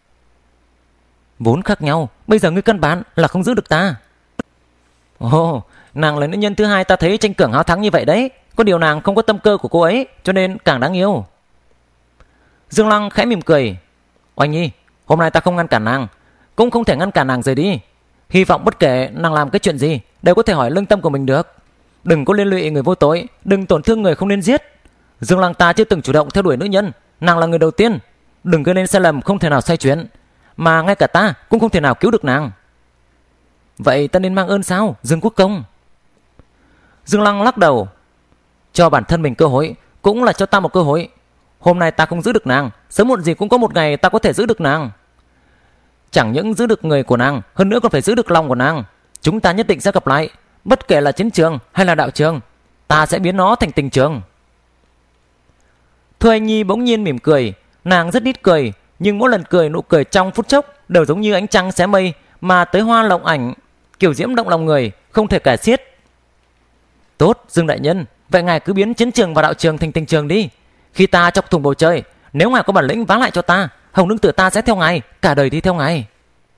Vốn khác nhau, bây giờ ngươi căn bản là không giữ được ta. Ồ, nàng là nữ nhân thứ hai ta thấy tranh cường háo thắng như vậy đấy. Có điều nàng không có tâm cơ của cô ấy, cho nên càng đáng yêu. Dương Lăng khẽ mỉm cười. Oanh Nhi, hôm nay ta không ngăn cản nàng, cũng không thể ngăn cản nàng rời đi. Hy vọng bất kể nàng làm cái chuyện gì đều có thể hỏi lương tâm của mình được. Đừng có liên lụy người vô tội, đừng tổn thương người không nên giết. Dương Lăng ta chưa từng chủ động theo đuổi nữ nhân, nàng là người đầu tiên. Đừng gây nên sai lầm không thể nào xoay chuyển, mà ngay cả ta cũng không thể nào cứu được nàng. Vậy ta nên mang ơn sao, Dương Quốc Công? Dương Lăng lắc đầu. Cho bản thân mình cơ hội cũng là cho ta một cơ hội. Hôm nay ta không giữ được nàng, sớm muộn gì cũng có một ngày ta có thể giữ được nàng. Chẳng những giữ được người của nàng, hơn nữa còn phải giữ được lòng của nàng. Chúng ta nhất định sẽ gặp lại, bất kể là chiến trường hay là đạo trường, ta sẽ biến nó thành tình trường. Thôi Anh Nhi bỗng nhiên mỉm cười. Nàng rất ít cười, nhưng mỗi lần cười nụ cười trong phút chốc đều giống như ánh trăng xé mây mà tới hoa lộng ảnh, kiểu diễm động lòng người, không thể kể xiết. Tốt, Dương đại nhân, vậy ngài cứ biến chiến trường và đạo trường thành tình trường đi. Khi ta chọc thủng bầu trời, nếu ngài có bản lĩnh vá lại cho ta, Hồng nương tử ta sẽ theo ngài, cả đời đi theo ngài.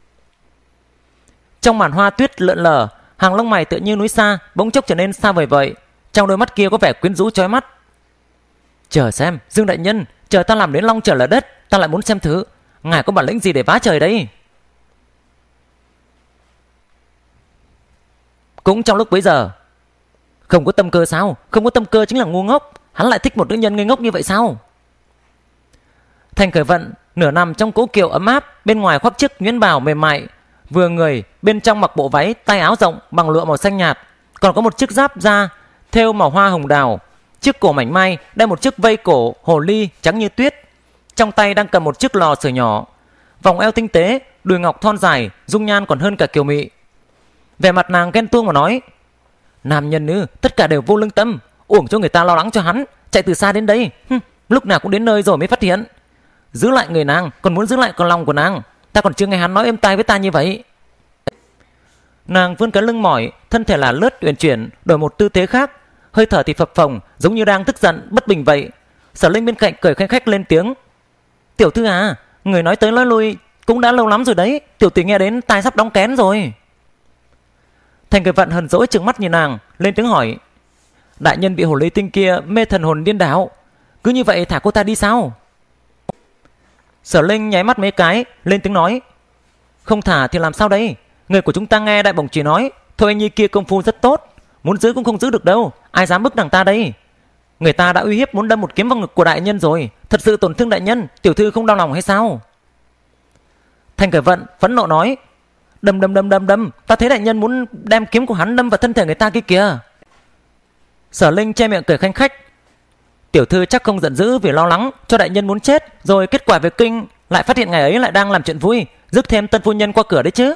Trong màn hoa tuyết lượn lờ, hàng lông mày tựa như núi xa bỗng chốc trở nên xa vời vợi, trong đôi mắt kia có vẻ quyến rũ chói mắt. Chờ xem, Dương đại nhân, chờ ta làm đến long trở lở đất, ta lại muốn xem thử ngài có bản lĩnh gì để vá trời đấy. Cũng trong lúc bấy giờ, không có tâm cơ sao? Không có tâm cơ chính là ngu ngốc. Hắn lại thích một nữ nhân ngây ngốc như vậy sao? Thành Khởi Vận nửa nằm trong cố kiệu ấm áp, bên ngoài khoác chiếc nhuyễn bào mềm mại, vừa người bên trong mặc bộ váy tay áo rộng bằng lụa màu xanh nhạt, còn có một chiếc giáp da thêu màu hoa hồng đào. Chiếc cổ mảnh mai đeo một chiếc vây cổ hồ ly trắng như tuyết, trong tay đang cầm một chiếc lò sưởi nhỏ. Vòng eo tinh tế, đùi ngọc thon dài, dung nhan còn hơn cả kiều mị. Vẻ mặt nàng ghen tuông mà nói: nam nhân nữ tất cả đều vô lương tâm, uổng cho người ta lo lắng cho hắn, chạy từ xa đến đây. Lúc nào cũng đến nơi rồi mới phát hiện. Giữ lại người nàng, còn muốn giữ lại con lòng của nàng. Ta còn chưa nghe hắn nói êm tai với ta như vậy. Nàng vươn cái lưng mỏi, thân thể là lướt uyển chuyển, đổi một tư thế khác, hơi thở thì phập phồng, giống như đang tức giận bất bình vậy. Sở Linh bên cạnh cười khanh khách lên tiếng: tiểu thư à, người nói tới nói lui cũng đã lâu lắm rồi đấy, tiểu tỷ nghe đến tai sắp đóng kén rồi. Thành Khởi Vận hờn dỗi trừng mắt nhìn nàng, lên tiếng hỏi: đại nhân bị hồ ly tinh kia mê thần hồn điên đảo, cứ như vậy thả cô ta đi sao? Sở Linh nháy mắt mấy cái, lên tiếng nói: không thả thì làm sao đây? Người của chúng ta nghe Đại Bổng Chỉ nói, Thôi Anh Nhi kia công phu rất tốt, muốn giữ cũng không giữ được đâu, ai dám bức nàng ta đây? Người ta đã uy hiếp muốn đâm một kiếm vào ngực của đại nhân rồi, thật sự tổn thương đại nhân, tiểu thư không đau lòng hay sao? Thành Khởi Vận phẫn nộ nói: đâm, ta thấy đại nhân muốn đem kiếm của hắn đâm vào thân thể người ta kia kìa. Sở Linh che miệng cười khanh khách: tiểu thư chắc không giận dữ vì lo lắng cho đại nhân muốn chết, rồi kết quả về kinh lại phát hiện ngày ấy lại đang làm chuyện vui, rước thêm tân phu nhân qua cửa đấy chứ.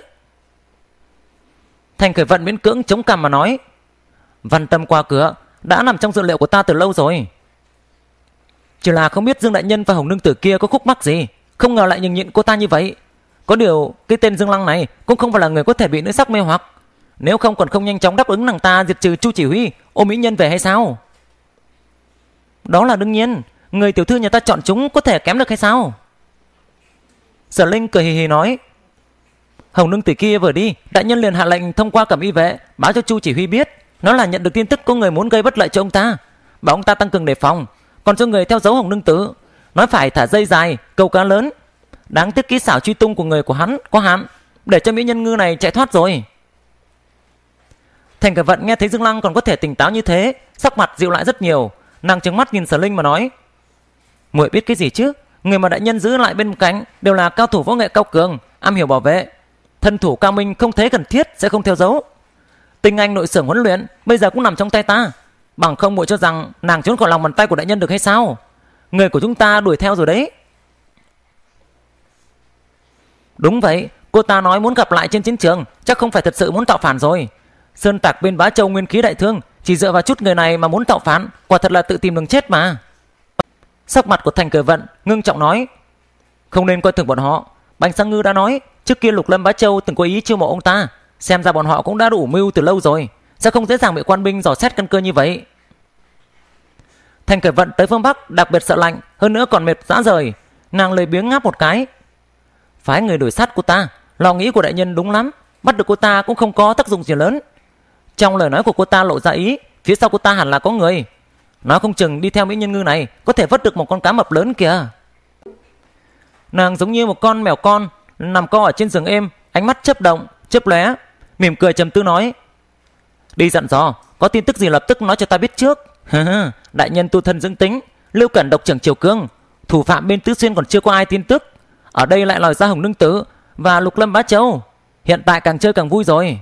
Thành Khởi Vận miễn cưỡng chống cằm mà nói: văn tâm qua cửa đã nằm trong dự liệu của ta từ lâu rồi, chỉ là không biết Dương đại nhân và Hồng nương tử kia có khúc mắc gì, không ngờ lại nhường nhịn cô ta như vậy. Có điều cái tên Dương Lăng này cũng không phải là người có thể bị nữ sắc mê hoặc, nếu không còn không nhanh chóng đáp ứng nàng ta diệt trừ Chu chỉ huy ôm mỹ nhân về hay sao? Đó là đương nhiên, người tiểu thư nhà ta chọn chúng có thể kém được hay sao? Sở Linh cười hì hì nói: Hồng nương tử kia vừa đi, đại nhân liền hạ lệnh thông qua cẩm y vệ báo cho Chu chỉ huy biết, nói là nhận được tin tức có người muốn gây bất lợi cho ông ta, bảo ông ta tăng cường đề phòng, còn cho người theo dấu Hồng nương tử, nói phải thả dây dài câu cá lớn. Đáng tiếc kỹ xảo truy tung của người của hắn có hạn, để cho mỹ nhân ngư này chạy thoát rồi. Thành Khởi Vận nghe thấy Dương Lăng còn có thể tỉnh táo như thế, sắc mặt dịu lại rất nhiều. Nàng trừng mắt nhìn Sở Linh mà nói: muội biết cái gì chứ? Người mà đại nhân giữ lại bên cạnh đều là cao thủ võ nghệ cao cường, am hiểu bảo vệ, thân thủ cao minh, không thấy cần thiết sẽ không theo dấu. Tinh anh nội xưởng huấn luyện bây giờ cũng nằm trong tay ta. Bằng không muội cho rằng nàng trốn khỏi lòng bàn tay của đại nhân được hay sao? Người của chúng ta đuổi theo rồi đấy. Đúng vậy, cô ta nói muốn gặp lại trên chiến trường, chắc không phải thật sự muốn tạo phản rồi. Sơn Tạc bên Bá Châu nguyên khí đại thương, chỉ dựa vào chút người này mà muốn tạo phản, quả thật là tự tìm đường chết mà. Sắc mặt của Thành Cởi Vận ngưng trọng nói, không nên coi thường bọn họ. Bành Sang Ngư đã nói trước kia Lục Lâm Bá Châu từng có ý chiêu mộ ông ta, xem ra bọn họ cũng đã đủ mưu từ lâu rồi, sẽ không dễ dàng bị quan binh dò xét căn cơ như vậy. Thành Cởi Vận tới phương Bắc đặc biệt sợ lạnh, hơn nữa còn mệt rã rời, nàng lười biếng ngáp một cái. Phái người đuổi sát cô ta, lo nghĩ của đại nhân đúng lắm, bắt được cô ta cũng không có tác dụng gì lớn. Trong lời nói của cô ta lộ ra ý phía sau cô ta hẳn là có người, nói không chừng đi theo mỹ nhân ngư này có thể vớt được một con cá mập lớn kìa. Nàng giống như một con mèo con nằm co ở trên giường êm, ánh mắt chớp động chớp lóe, mỉm cười trầm tư nói, đi dặn dò, có tin tức gì lập tức nói cho ta biết trước. Đại nhân tu thân dưỡng tính, Lưu Cẩn độc trưởng Triều Cương, thủ phạm bên Tứ Xuyên còn chưa có ai tin tức, ở đây lại lòi ra Hồng Nương Tử và Lục Lâm Bá Châu, hiện tại càng chơi càng vui rồi.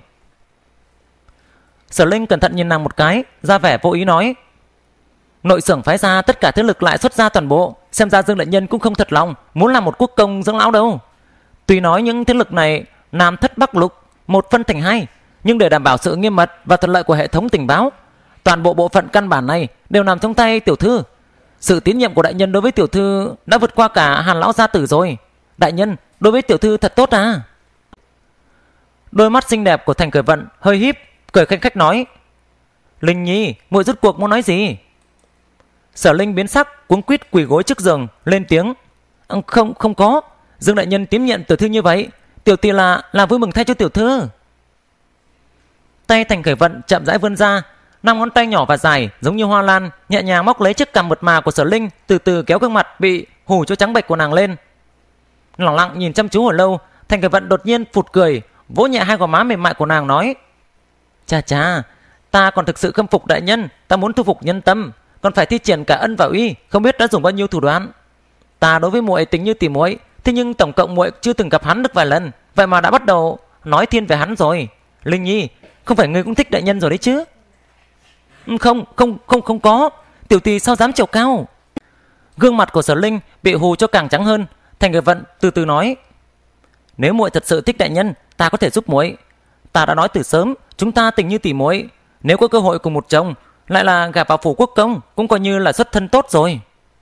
Sở Linh cẩn thận nhìn nàng một cái, ra vẻ vô ý nói, nội xưởng phái ra tất cả thế lực lại xuất ra toàn bộ, xem ra Dương đại nhân cũng không thật lòng muốn làm một quốc công dưỡng lão đâu. Tuy nói những thế lực này Nam Thất Bắc Lục một phân thành hai, nhưng để đảm bảo sự nghiêm mật và thuận lợi của hệ thống tình báo, toàn bộ bộ phận căn bản này đều nằm trong tay tiểu thư. Sự tín nhiệm của đại nhân đối với tiểu thư đã vượt qua cả Hàn lão gia tử rồi. Đại nhân đối với tiểu thư thật tốt à? Đôi mắt xinh đẹp của Thành Cởi Vận hơi híp, cười khanh khách nói, Linh Nhi, muội rốt cuộc muốn nói gì? Sở Linh biến sắc, cuống quýt quỳ gối trước giường lên tiếng, không có. Dương đại nhân tín nhiệm tiểu thư như vậy, tiểu tỷ là vui mừng thay cho tiểu thư. Tay Thành Cởi Vận chậm rãi vươn ra, 5 ngón tay nhỏ và dài giống như hoa lan nhẹ nhàng móc lấy chiếc cằm mượt mà của Sở Linh, từ từ kéo gương mặt bị hù cho trắng bệch của nàng lên. Lẳng lặng nhìn chăm chú hồi lâu, Thành Cởi Vận đột nhiên phụt cười, vỗ nhẹ hai gò má mềm mại của nàng nói, chà chà, ta còn thực sự khâm phục đại nhân, ta muốn thu phục nhân tâm, còn phải thi triển cả ân và uy, không biết đã dùng bao nhiêu thủ đoạn. Ta đối với muội tính như tỉ muội, thế nhưng tổng cộng muội chưa từng gặp hắn được vài lần, vậy mà đã bắt đầu nói thiên về hắn rồi. Linh Nhi, không phải ngươi cũng thích đại nhân rồi đấy chứ? Không có, tiểu tỷ sao dám trèo cao. Gương mặt của Sở Linh bị hù cho càng trắng hơn. Thành Cởi Vận từ từ nói, nếu muội thật sự thích đại nhân, ta có thể giúp muội. Ta đã nói từ sớm, chúng ta tình như tỉ muội, nếu có cơ hội cùng một chồng, lại là gả vào phủ quốc công, cũng coi như là xuất thân tốt rồi.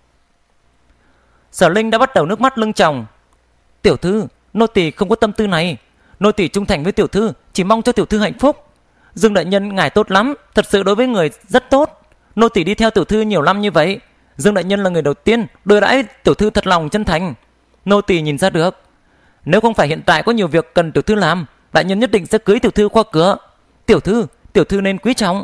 Sở Linh đã bắt đầu nước mắt lưng tròng. Tiểu thư, nô tỳ không có tâm tư này, nô tỳ trung thành với tiểu thư, chỉ mong cho tiểu thư hạnh phúc. Dương đại nhân ngài tốt lắm, thật sự đối với người rất tốt. Nô tỳ đi theo tiểu thư nhiều năm như vậy, Dương đại nhân là người đầu tiên đối đãi tiểu thư thật lòng chân thành. Nô tỳ nhìn ra được, nếu không phải hiện tại có nhiều việc cần tiểu thư làm, đại nhân nhất định sẽ cưới tiểu thư qua cửa. Tiểu thư nên quý trọng.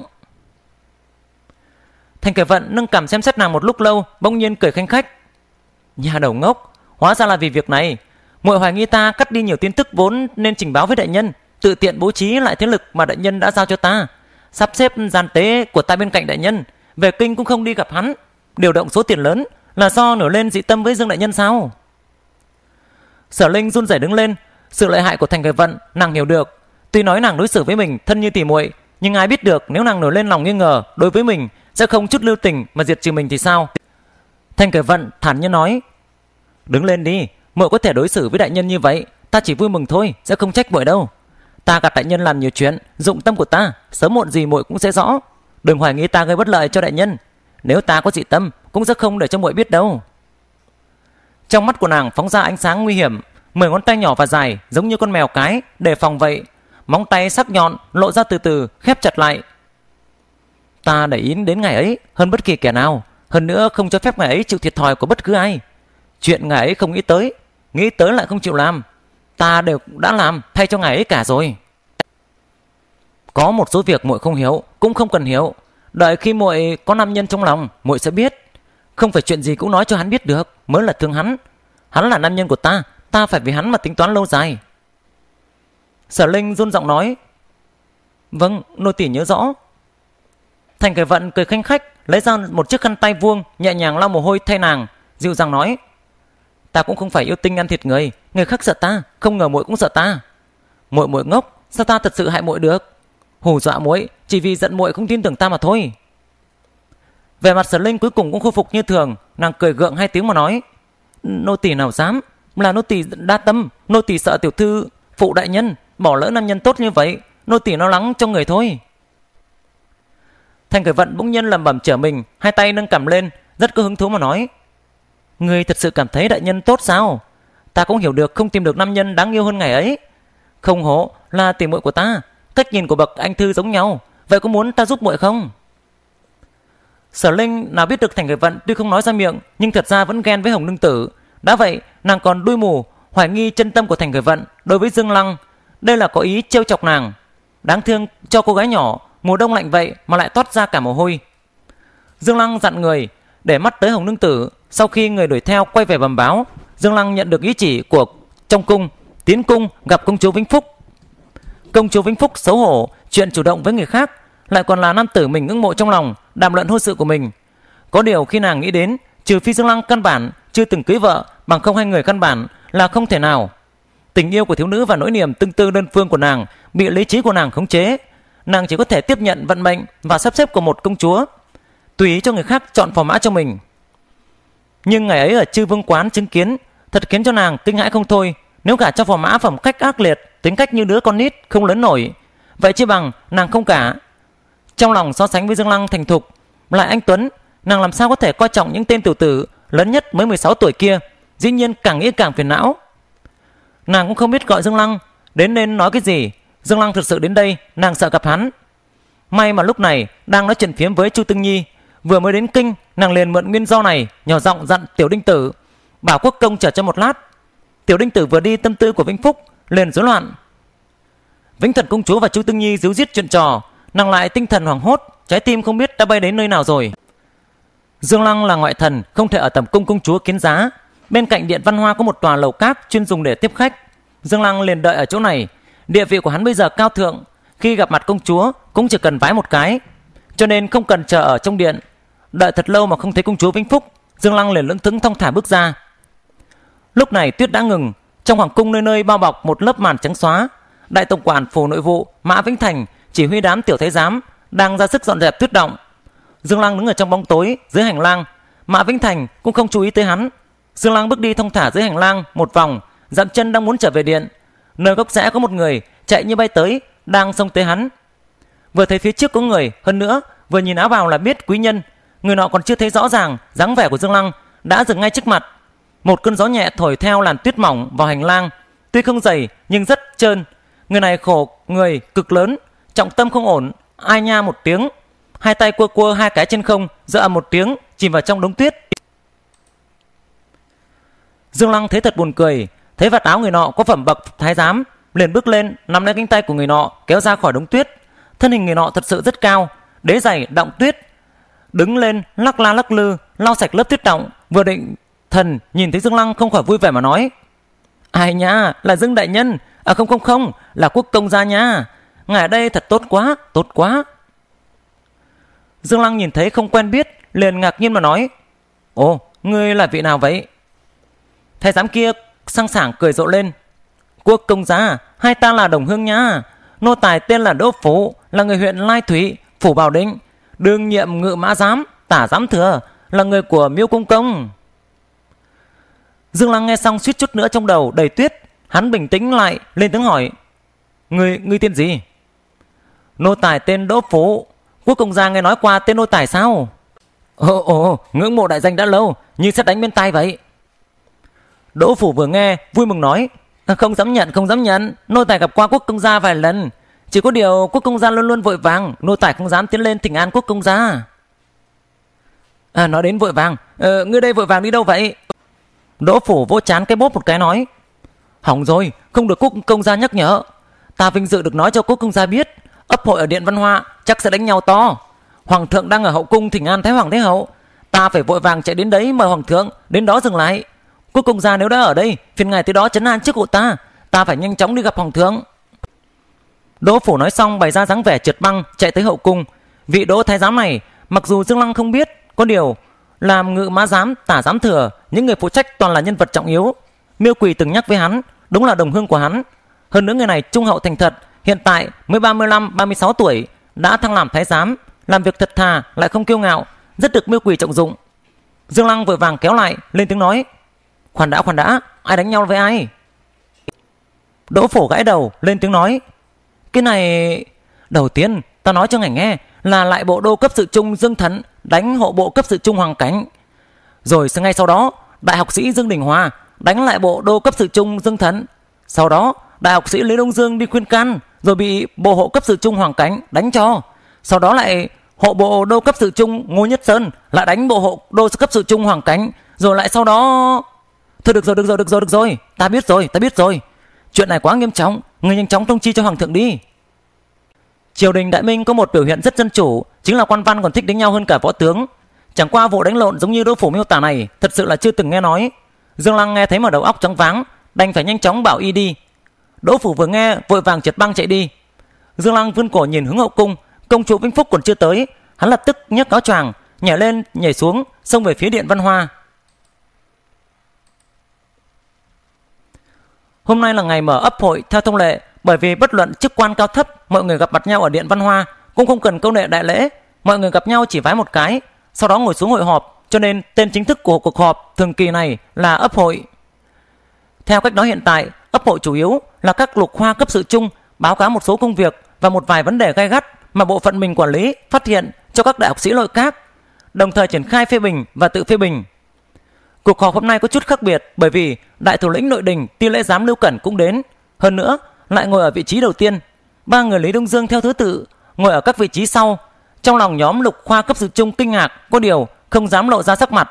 Thành Cởi Vận nâng cằm xem xét nàng một lúc lâu, bỗng nhiên cười khanh khách, nhà đầu ngốc, hóa ra là vì việc này. Muội hoài nghi ta cắt đi nhiều tin tức vốn nên trình báo với đại nhân, tự tiện bố trí lại thế lực mà đại nhân đã giao cho ta, sắp xếp gian tế của ta bên cạnh đại nhân, về kinh cũng không đi gặp hắn, điều động số tiền lớn là do nổi lên dị tâm với Dương đại nhân sao? Sở Linh run rẩy đứng lên, sự lợi hại của Thành Cởi Vận nàng hiểu được. Tuy nói nàng đối xử với mình thân như tỉ muội, nhưng ai biết được nếu nàng nổi lên lòng nghi ngờ đối với mình, sẽ không chút lưu tình mà diệt trừ mình thì sao? Thành Cởi Vận thản nhiên nói, đứng lên đi, muội có thể đối xử với đại nhân như vậy, ta chỉ vui mừng thôi, sẽ không trách muội đâu. Ta gặp đại nhân làm nhiều chuyện, dụng tâm của ta, sớm muộn gì muội cũng sẽ rõ. Đừng hoài nghi ta gây bất lợi cho đại nhân, nếu ta có dị tâm cũng sẽ không để cho muội biết đâu. Trong mắt của nàng phóng ra ánh sáng nguy hiểm, 10 ngón tay nhỏ và dài giống như con mèo cái đề phòng vậy, móng tay sắc nhọn lộ ra từ từ khép chặt lại. Ta để ý đến ngày ấy hơn bất kỳ kẻ nào, hơn nữa không cho phép ngày ấy chịu thiệt thòi của bất cứ ai. Chuyện ngày ấy không nghĩ tới lại không chịu làm, ta đều đã làm thay cho ngày ấy cả rồi. Có một số việc muội không hiểu cũng không cần hiểu, đợi khi muội có nam nhân trong lòng muội sẽ biết. Không phải chuyện gì cũng nói cho hắn biết được mới là thương hắn. Hắn là nam nhân của ta, ta phải vì hắn mà tính toán lâu dài. Sở Linh run giọng nói, vâng, nô tỳ nhớ rõ. Thành Cởi Vận cười khanh khách, lấy ra một chiếc khăn tay vuông, nhẹ nhàng lau mồ hôi thay nàng, dịu dàng nói, ta cũng không phải yêu tinh ăn thịt người, người khác sợ ta, không ngờ muội cũng sợ ta. Muội ngốc, sao ta thật sự hại muội được? hù dọa muội, chỉ vì giận muội không tin tưởng ta mà thôi. Vẻ mặt Sở Linh cuối cùng cũng khôi phục như thường, nàng cười gượng 2 tiếng mà nói: Nô tỳ nào dám, là nô tỳ đa tâm, nô tỳ sợ tiểu thư phụ đại nhân bỏ lỡ nam nhân tốt như vậy, nô tỳ lo lắng cho người thôi. Thành Khởi Vận bỗng nhiên lẩm bẩm trở mình, 2 tay nâng cằm lên, rất có hứng thú mà nói: Ngươi thật sự cảm thấy đại nhân tốt sao? Ta cũng hiểu được không tìm được nam nhân đáng yêu hơn ngày ấy. Không hổ là tỷ muội của ta, cách nhìn của bậc anh thư giống nhau. Vậy có muốn ta giúp muội không? Sở Linh nào biết được Thành Khởi Vận tuy không nói ra miệng, nhưng thật ra vẫn ghen với Hồng Nương Tử. Đã vậy nàng còn đuôi mù hoài nghi chân tâm của Thành Khởi Vận đối với Dương Lăng. Đây là có ý trêu chọc nàng. Đáng thương cho cô gái nhỏ, mùa đông lạnh vậy mà lại toát ra cả mồ hôi. Dương Lăng dặn người để mắt tới Hồng Nương Tử. Sau khi người đuổi theo quay về bẩm báo, Dương Lăng nhận được ý chỉ của trong cung, tiến cung gặp công chúa Vĩnh Phúc. Công chúa Vĩnh Phúc xấu hổ chuyện chủ động với người khác, lại còn là nam tử mình ngưỡng mộ trong lòng, đàm luận hôn sự của mình. Có điều khi nàng nghĩ đến, trừ phi Dương Lăng căn bản chưa từng cưới vợ, bằng không hai người căn bản là không thể nào. Tình yêu của thiếu nữ và nỗi niềm tương tư đơn phương của nàng bị lý trí của nàng khống chế. Nàng chỉ có thể tiếp nhận vận mệnh và sắp xếp của một công chúa, tùy ý cho người khác chọn phò mã cho mình. Nhưng ngày ấy ở Chư Vương quán chứng kiến thật khiến cho nàng kinh hãi không thôi. Nếu gả cho phò mã phẩm cách ác liệt, tính cách như đứa con nít không lớn nổi, vậy chứ bằng nàng không cả. Trong lòng so sánh với Dương Lăng thành thục lại anh tuấn, nàng làm sao có thể coi trọng những tên tiểu tử lớn nhất mới 16 tuổi kia. Dĩ nhiên càng nghĩ càng phiền não. Nàng cũng không biết gọi Dương Lăng đến nên nói cái gì. Dương Lăng thực sự đến đây, nàng sợ gặp hắn. May mà lúc này đang nói chuyện phiếm với Chu Tương Nhi. Vừa mới đến kinh, nàng liền mượn nguyên do này nhỏ giọng dặn Tiểu Đinh Tử bảo Quốc công chờ cho một lát. Tiểu Đinh Tử vừa đi, tâm tư của Vĩnh Phúc liền rối loạn. Vĩnh Thần công chúa và Chu Tương Nhi díu dít chuyện trò, nàng lại tinh thần hoảng hốt, trái tim không biết đã bay đến nơi nào rồi. Dương Lăng là ngoại thần, không thể ở tầm cung công chúa Kiến Giá. Bên cạnh điện Văn Hoa có một tòa lầu các chuyên dùng để tiếp khách. Dương Lăng liền đợi ở chỗ này. Địa vị của hắn bây giờ cao thượng, khi gặp mặt công chúa cũng chỉ cần vái một cái, cho nên không cần chờ ở trong điện. Đợi thật lâu mà không thấy công chúa Vĩnh Phúc, Dương Lăng liền lững thững thong thả bước ra. Lúc này tuyết đã ngừng, trong hoàng cung nơi nơi bao bọc một lớp màn trắng xóa. Đại tổng quản phủ nội vụ Mã Vĩnh Thành chỉ huy đám tiểu thái giám đang ra sức dọn dẹp tuyết động. Dương Lăng đứng ở trong bóng tối dưới hành lang, Mã Vĩnh Thành cũng không chú ý tới hắn. Dương Lăng bước đi thong thả dưới hành lang một vòng, dậm chân đang muốn trở về điện. Nơi góc rẽ có một người chạy như bay tới, đang xông tới hắn. Vừa thấy phía trước có người, hơn nữa vừa nhìn áo bào là biết quý nhân. Người nọ còn chưa thấy rõ ràng dáng vẻ của Dương Lăng đã dừng ngay trước mặt. Một cơn gió nhẹ thổi theo làn tuyết mỏng vào hành lang, tuy không dày nhưng rất trơn. Người này khổ người cực lớn, trọng tâm không ổn, ai nha một tiếng, hai tay quơ quơ hai cái trên không, giơ một tiếng chìm vào trong đống tuyết. Dương Lăng thấy thật buồn cười, thấy vạt áo người nọ có phẩm bậc thái giám, liền bước lên nắm lấy cánh tay của người nọ kéo ra khỏi đống tuyết. Thân hình người nọ thật sự rất cao, đế giày đọng tuyết, đứng lên lắc la lắc lư lau sạch lớp tuyết động. Vừa định thần nhìn thấy Dương Lăng không khỏi vui vẻ mà nói: Ai nha, là Dương đại nhân. À không, là Quốc công gia nha. Ngài ở đây thật tốt quá, tốt quá. Dương Lăng nhìn thấy không quen biết, liền ngạc nhiên mà nói: Ồ, ngươi là vị nào vậy? Thái giám kia sang sảng cười rộ lên: Quốc công gia, hai ta là đồng hương nha. Nô tài tên là Đỗ Phủ, là người huyện Lai Thủy, phủ Bảo Định, đương nhiệm ngự mã giám, tả giám thừa, là người của Miêu Công Công. Dương Lăng nghe xong suýt chút nữa trong đầu đầy tuyết. Hắn bình tĩnh lại, lên tiếng hỏi: Ngươi tên gì? Nô tài tên Đỗ Phủ. Quốc công gia nghe nói qua tên nô tài sao? Ồ, ngưỡng mộ đại danh đã lâu, như sét đánh bên tai vậy. Đỗ Phủ vừa nghe vui mừng nói: Không dám nhận, nô tài gặp qua Quốc công gia vài lần. Chỉ có điều Quốc công gia luôn luôn vội vàng, nô tài không dám tiến lên thỉnh an Quốc công gia. Nói đến vội vàng, ngươi đây vội vàng đi đâu vậy? Đỗ Phủ vỗ chán cái bốp một cái nói: Hỏng rồi, không được Quốc công gia nhắc nhở. Ta vinh dự được nói cho Quốc công gia biết, ấp hội ở điện Văn Hoa chắc sẽ đánh nhau to. Hoàng thượng đang ở hậu cung thỉnh an Thái Hoàng Thái Hậu, ta phải vội vàng chạy đến đấy mời Hoàng thượng đến đó dừng lại. Quốc công gia nếu đã ở đây, phiền ngài tới đó trấn an trước hộ ta phải nhanh chóng đi gặp Hoàng thượng. Đỗ Phủ nói xong bày ra dáng vẻ trượt băng chạy tới hậu cung. Vị Đỗ thái giám này mặc dù Dương Lăng không biết, có điều làm ngự mã giám, tả giám thừa, những người phụ trách toàn là nhân vật trọng yếu. Miêu Quỳ từng nhắc với hắn, đúng là đồng hương của hắn. Hơn nữa người này trung hậu thành thật, hiện tại mới 35-36 tuổi, đã thăng làm thái giám, làm việc thật thà lại không kiêu ngạo, rất được Miêu Quỳ trọng dụng. Dương Lăng vội vàng kéo lại, lên tiếng nói: khoan đã, ai đánh nhau với ai? Đỗ Phổ gãi đầu, lên tiếng nói: cái này, đầu tiên ta nói cho ngài nghe là lại bộ đô cấp sự trung Dương Thấn đánh hộ bộ cấp sự trung Hoàng Cảnh, rồi ngay sau đó đại học sĩ Dương Đình Hòa đánh lại bộ đô cấp sự trung Dương Thấn, sau đó đại học sĩ Lý Đông Dương đi khuyên can, rồi bị bộ hộ cấp sự trung Hoàng Cảnh đánh cho, sau đó lại hộ bộ đô cấp sự trung Ngô Nhất Sơn lại đánh bộ hộ đô cấp sự trung Hoàng Cảnh, rồi lại sau đó... Thôi được rồi, ta biết rồi. Chuyện này quá nghiêm trọng, người nhanh chóng thông chi cho hoàng thượng đi. Triều đình Đại Minh có một biểu hiện rất dân chủ, chính là quan văn còn thích đánh nhau hơn cả võ tướng. Chẳng qua vụ đánh lộn giống như Đỗ Phủ miêu tả này thật sự là chưa từng nghe nói. Dương Lăng nghe thấy mà đầu óc choáng váng, đành phải nhanh chóng bảo y đi. Đỗ Phủ vừa nghe vội vàng trượt băng chạy đi. Dương Lăng vươn cổ nhìn hướng hậu cung, công chúa Vĩnh Phúc còn chưa tới, hắn lập tức nhấc áo choàng, nhảy lên nhảy xuống, xông về phía điện Văn Hoa. Hôm nay là ngày mở ấp hội theo thông lệ, bởi vì bất luận chức quan cao thấp, mọi người gặp mặt nhau ở điện Văn Hoa cũng không cần câu nệ đại lễ, mọi người gặp nhau chỉ vái một cái, sau đó ngồi xuống hội họp, cho nên tên chính thức của cuộc họp thường kỳ này là ấp hội. Theo cách nói hiện tại, ấp hội chủ yếu là các lục khoa cấp sự trung báo cáo một số công việc và một vài vấn đề gay gắt mà bộ phận mình quản lý phát hiện cho các đại học sĩ nội các, đồng thời triển khai phê bình và tự phê bình. Cuộc họp hôm nay có chút khác biệt bởi vì đại thủ lĩnh nội đình Ti Lễ Giám Lưu Cẩn cũng đến, hơn nữa lại ngồi ở vị trí đầu tiên. Ba người Lý Đông Dương theo thứ tự ngồi ở các vị trí sau. Trong lòng nhóm lục khoa cấp sự trung kinh ngạc, có điều không dám lộ ra sắc mặt.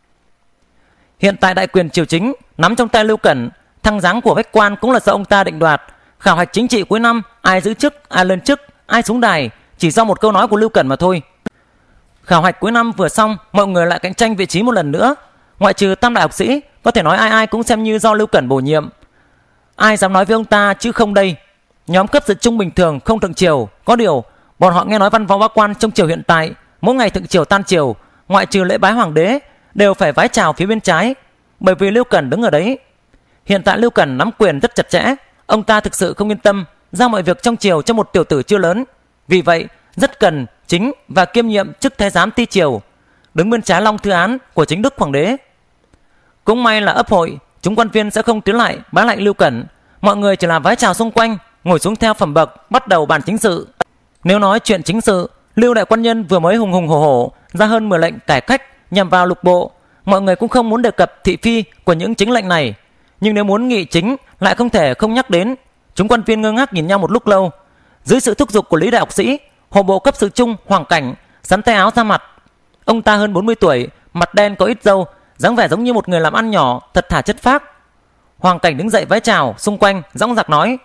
Hiện tại đại quyền triều chính nắm trong tay Lưu Cẩn, thăng giáng của bách quan cũng là do ông ta định đoạt. Khảo hạch chính trị cuối năm, ai giữ chức, ai lên chức, ai xuống đài chỉ do một câu nói của Lưu Cẩn mà thôi. Khảo hạch cuối năm vừa xong, mọi người lại cạnh tranh vị trí một lần nữa. Ngoại trừ tam đại học sĩ, có thể nói ai cũng xem như do Lưu Cẩn bổ nhiệm. Ai dám nói với ông ta chứ không đây? Nhóm cấp sự trung bình thường không thượng triều, có điều bọn họ nghe nói văn võ bá quan trong triều hiện tại mỗi ngày thượng triều tan triều, ngoại trừ lễ bái hoàng đế đều phải vái chào phía bên trái, bởi vì Lưu Cẩn đứng ở đấy. Hiện tại Lưu Cẩn nắm quyền rất chặt chẽ, ông ta thực sự không yên tâm giao mọi việc trong triều cho một tiểu tử chưa lớn, vì vậy rất cần chính và kiêm nhiệm chức thái giám ti triều, đứng bên trái Long Thư Án của chính đức hoàng đế. Cũng may là ấp hội, chúng quan viên sẽ không tiến lại bái lệnh Lưu Cẩn, mọi người chỉ là vái chào xung quanh, ngồi xuống theo phẩm bậc, bắt đầu bàn chính sự. Nếu nói chuyện chính sự, Lưu đại quan nhân vừa mới hùng hổ ra hơn 10 lệnh cải cách nhằm vào lục bộ, mọi người cũng không muốn đề cập thị phi của những chính lệnh này. Nhưng nếu muốn nghị chính lại không thể không nhắc đến. Chúng quan viên ngơ ngác nhìn nhau một lúc lâu. Dưới sự thúc giục của Lý đại học sĩ, hộ bộ cấp sự trung Hoàng Cảnh sắn tay áo ra mặt. Ông ta hơn 40 tuổi, mặt đen có ít râu, dáng vẻ giống như một người làm ăn nhỏ, thật thà chất phác. Hoàng Cảnh đứng dậy vái chào, xung quanh dõng dạc nói: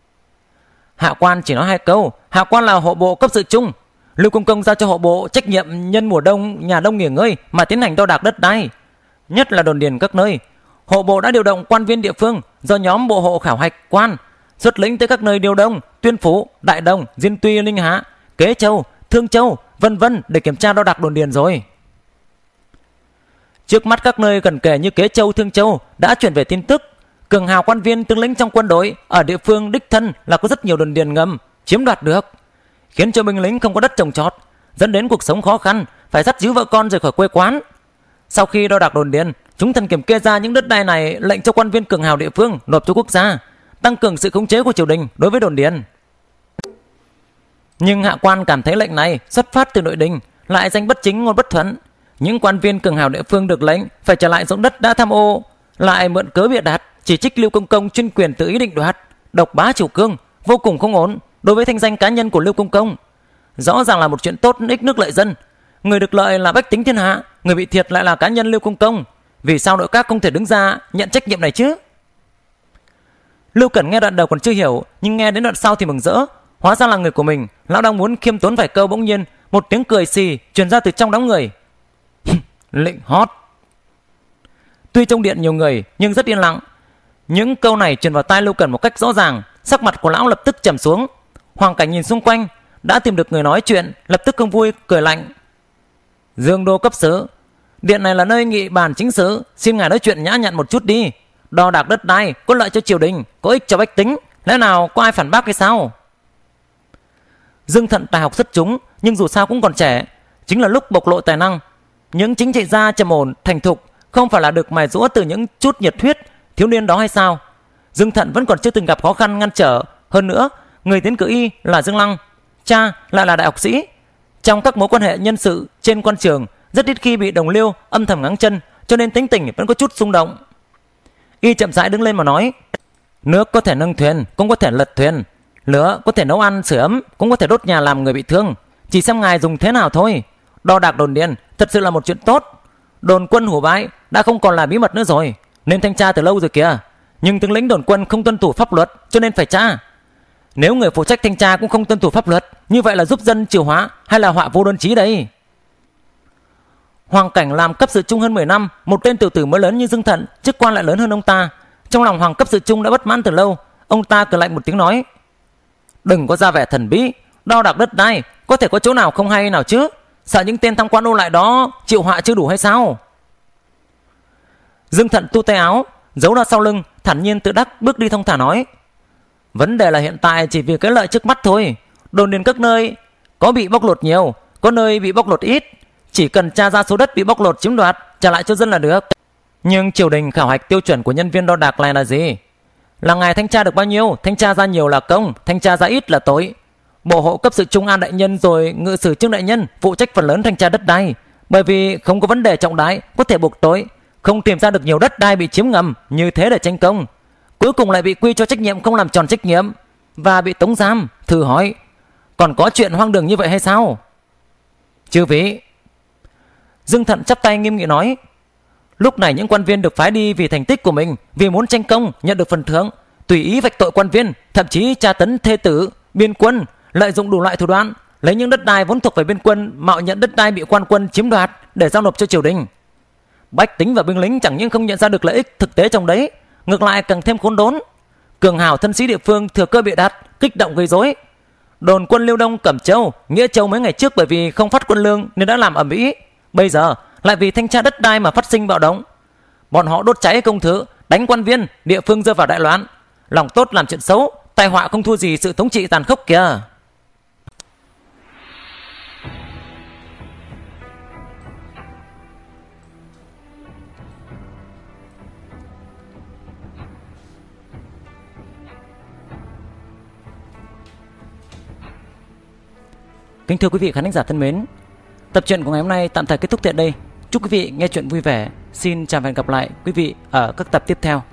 hạ quan chỉ nói 2 câu, hạ quan là hộ bộ cấp sự trung. Lưu Công Công giao cho hộ bộ trách nhiệm nhân mùa đông nhà đông nghỉ ngơi mà tiến hành đo đạc đất đai, nhất là đồn điền các nơi. Hộ bộ đã điều động quan viên địa phương do nhóm bộ hộ khảo hạch quan xuất lĩnh tới các nơi Điều Đông, Tuyên Phú, Đại Đồng, Diên Tuy, Ninh Hạ, Kế Châu, Thương Châu, vân vân để kiểm tra đo đạc đồn điền rồi. Trước mắt các nơi gần kề như Kế Châu, Thương Châu đã chuyển về tin tức cường hào quan viên tướng lĩnh trong quân đội ở địa phương đích thân là có rất nhiều đồn điền ngầm chiếm đoạt được, khiến cho binh lính không có đất trồng trọt, dẫn đến cuộc sống khó khăn, phải dắt díu vợ con rời khỏi quê quán. Sau khi đo đạc đồn điền, chúng thần kiểm kê ra những đất đai này, lệnh cho quan viên cường hào địa phương nộp cho quốc gia, tăng cường sự khống chế của triều đình đối với đồn điền. Nhưng hạ quan cảm thấy lệnh này xuất phát từ nội đình, lại danh bất chính ngôn bất thuận. Những quan viên cường hào địa phương được lệnh phải trả lại ruộng đất đã tham ô, lại mượn cớ bịa đặt chỉ trích Lưu Công Công chuyên quyền tự ý định đoạt, độc bá chủ cương, vô cùng không ổn đối với thanh danh cá nhân của Lưu Công Công. Rõ ràng là một chuyện tốt ích nước lợi dân, người được lợi là bách tính thiên hạ, người bị thiệt lại là cá nhân Lưu Công Công. Vì sao nội các không thể đứng ra nhận trách nhiệm này chứ? Lưu Cẩn nghe đoạn đầu còn chưa hiểu, nhưng nghe đến đoạn sau thì mừng rỡ. Hóa ra là người của mình. Lão đang muốn khiêm tốn vài câu, bỗng nhiên một tiếng cười xì truyền ra từ trong đám người. Lệnh hót. Tuy trong điện nhiều người nhưng rất yên lặng. Những câu này truyền vào tai Lưu Cẩn một cách rõ ràng. Sắc mặt của lão lập tức trầm xuống. Hoàng Cảnh nhìn xung quanh, đã tìm được người nói chuyện, lập tức không vui cười lạnh. Dương đô cấp sứ, điện này là nơi nghị bàn chính sự, xin ngài nói chuyện nhã nhặn một chút đi. Đo đạc đất đai có lợi cho triều đình, có ích cho bách tính, lẽ nào có ai phản bác hay sao? Dương Thận tài học xuất chúng, nhưng dù sao cũng còn trẻ, chính là lúc bộc lộ tài năng. Những chính trị gia trầm ổn, thành thục không phải là được mài giũa từ những chút nhiệt huyết thiếu niên đó hay sao? Dương Thận vẫn còn chưa từng gặp khó khăn ngăn trở. Hơn nữa, người tiến cử y là Dương Lăng, cha lại là đại học sĩ. Trong các mối quan hệ nhân sự trên quan trường, rất ít khi bị đồng liêu âm thầm ngáng chân, cho nên tính tình vẫn có chút xung động. Y chậm rãi đứng lên mà nói: nước có thể nâng thuyền, cũng có thể lật thuyền. Lửa có thể nấu ăn sưởi ấm, cũng có thể đốt nhà làm người bị thương. Chỉ xem ngài dùng thế nào thôi. Đo đạc đồn điền thật sự là một chuyện tốt. Đồn quân Hủ Bái đã không còn là bí mật nữa rồi, nên thanh tra từ lâu rồi kìa. Nhưng tướng lĩnh đồn quân không tuân thủ pháp luật, cho nên phải tra. Nếu người phụ trách thanh tra cũng không tuân thủ pháp luật, như vậy là giúp dân trừ hóa hay là họa vô đơn chí đây? Hoàng Cảnh làm cấp sự trung hơn 10 năm, một tên tiểu tử mới lớn như Dương Thận, chức quan lại lớn hơn ông ta. Trong lòng Hoàng cấp sự trung đã bất mãn từ lâu. Ông ta cười lạnh một tiếng nói: đừng có ra vẻ thần bí. Đo đạc đất đai có thể có chỗ nào không hay nào chứ? Sợ những tên tham quan ô lại đó chịu họa chưa đủ hay sao? Dương Thận tu tay áo, giấu ra sau lưng, thản nhiên tự đắc bước đi thong thả nói: vấn đề là hiện tại chỉ vì cái lợi trước mắt thôi. Đồn điền các nơi có bị bóc lột nhiều, có nơi bị bóc lột ít. Chỉ cần tra ra số đất bị bóc lột chiếm đoạt, trả lại cho dân là được. Nhưng triều đình khảo hạch tiêu chuẩn của nhân viên đo đạc này là gì? Là ngài thanh tra được bao nhiêu, thanh tra ra nhiều là công, thanh tra ra ít là tội. Bộ hộ cấp sự trung an đại nhân rồi ngự sử trương đại nhân phụ trách phần lớn thanh tra đất đai, bởi vì không có vấn đề trọng đại có thể buộc tội, không tìm ra được nhiều đất đai bị chiếm ngầm như thế để tranh công, cuối cùng lại bị quy cho trách nhiệm không làm tròn trách nhiệm và bị tống giam. Thử hỏi, còn có chuyện hoang đường như vậy hay sao? Chư vị, Dương Thận chắp tay nghiêm nghị nói: lúc này những quan viên được phái đi vì thành tích của mình, vì muốn tranh công nhận được phần thưởng, tùy ý vạch tội quan viên, thậm chí tra tấn thê tử, biên quân, lợi dụng đủ loại thủ đoạn, lấy những đất đai vốn thuộc về biên quân mạo nhận đất đai bị quan quân chiếm đoạt để giao nộp cho triều đình. Bách tính và binh lính chẳng những không nhận ra được lợi ích thực tế trong đấy, ngược lại càng thêm khốn đốn. Cường hào thân sĩ địa phương thừa cơ bịa đặt, kích động gây rối. Đồn quân Liêu Đông, Cẩm Châu, Nghĩa Châu mấy ngày trước bởi vì không phát quân lương nên đã làm ầm ĩ, bây giờ lại vì thanh tra đất đai mà phát sinh bạo động. Bọn họ đốt cháy công thứ, đánh quan viên, địa phương rơi vào đại loạn. Lòng tốt làm chuyện xấu, tai họa không thua gì sự thống trị tàn khốc kìa. Kính thưa quý vị khán giả thân mến, tập truyện của ngày hôm nay tạm thời kết thúc tại đây. Chúc quý vị nghe chuyện vui vẻ. Xin chào và hẹn gặp lại quý vị ở các tập tiếp theo.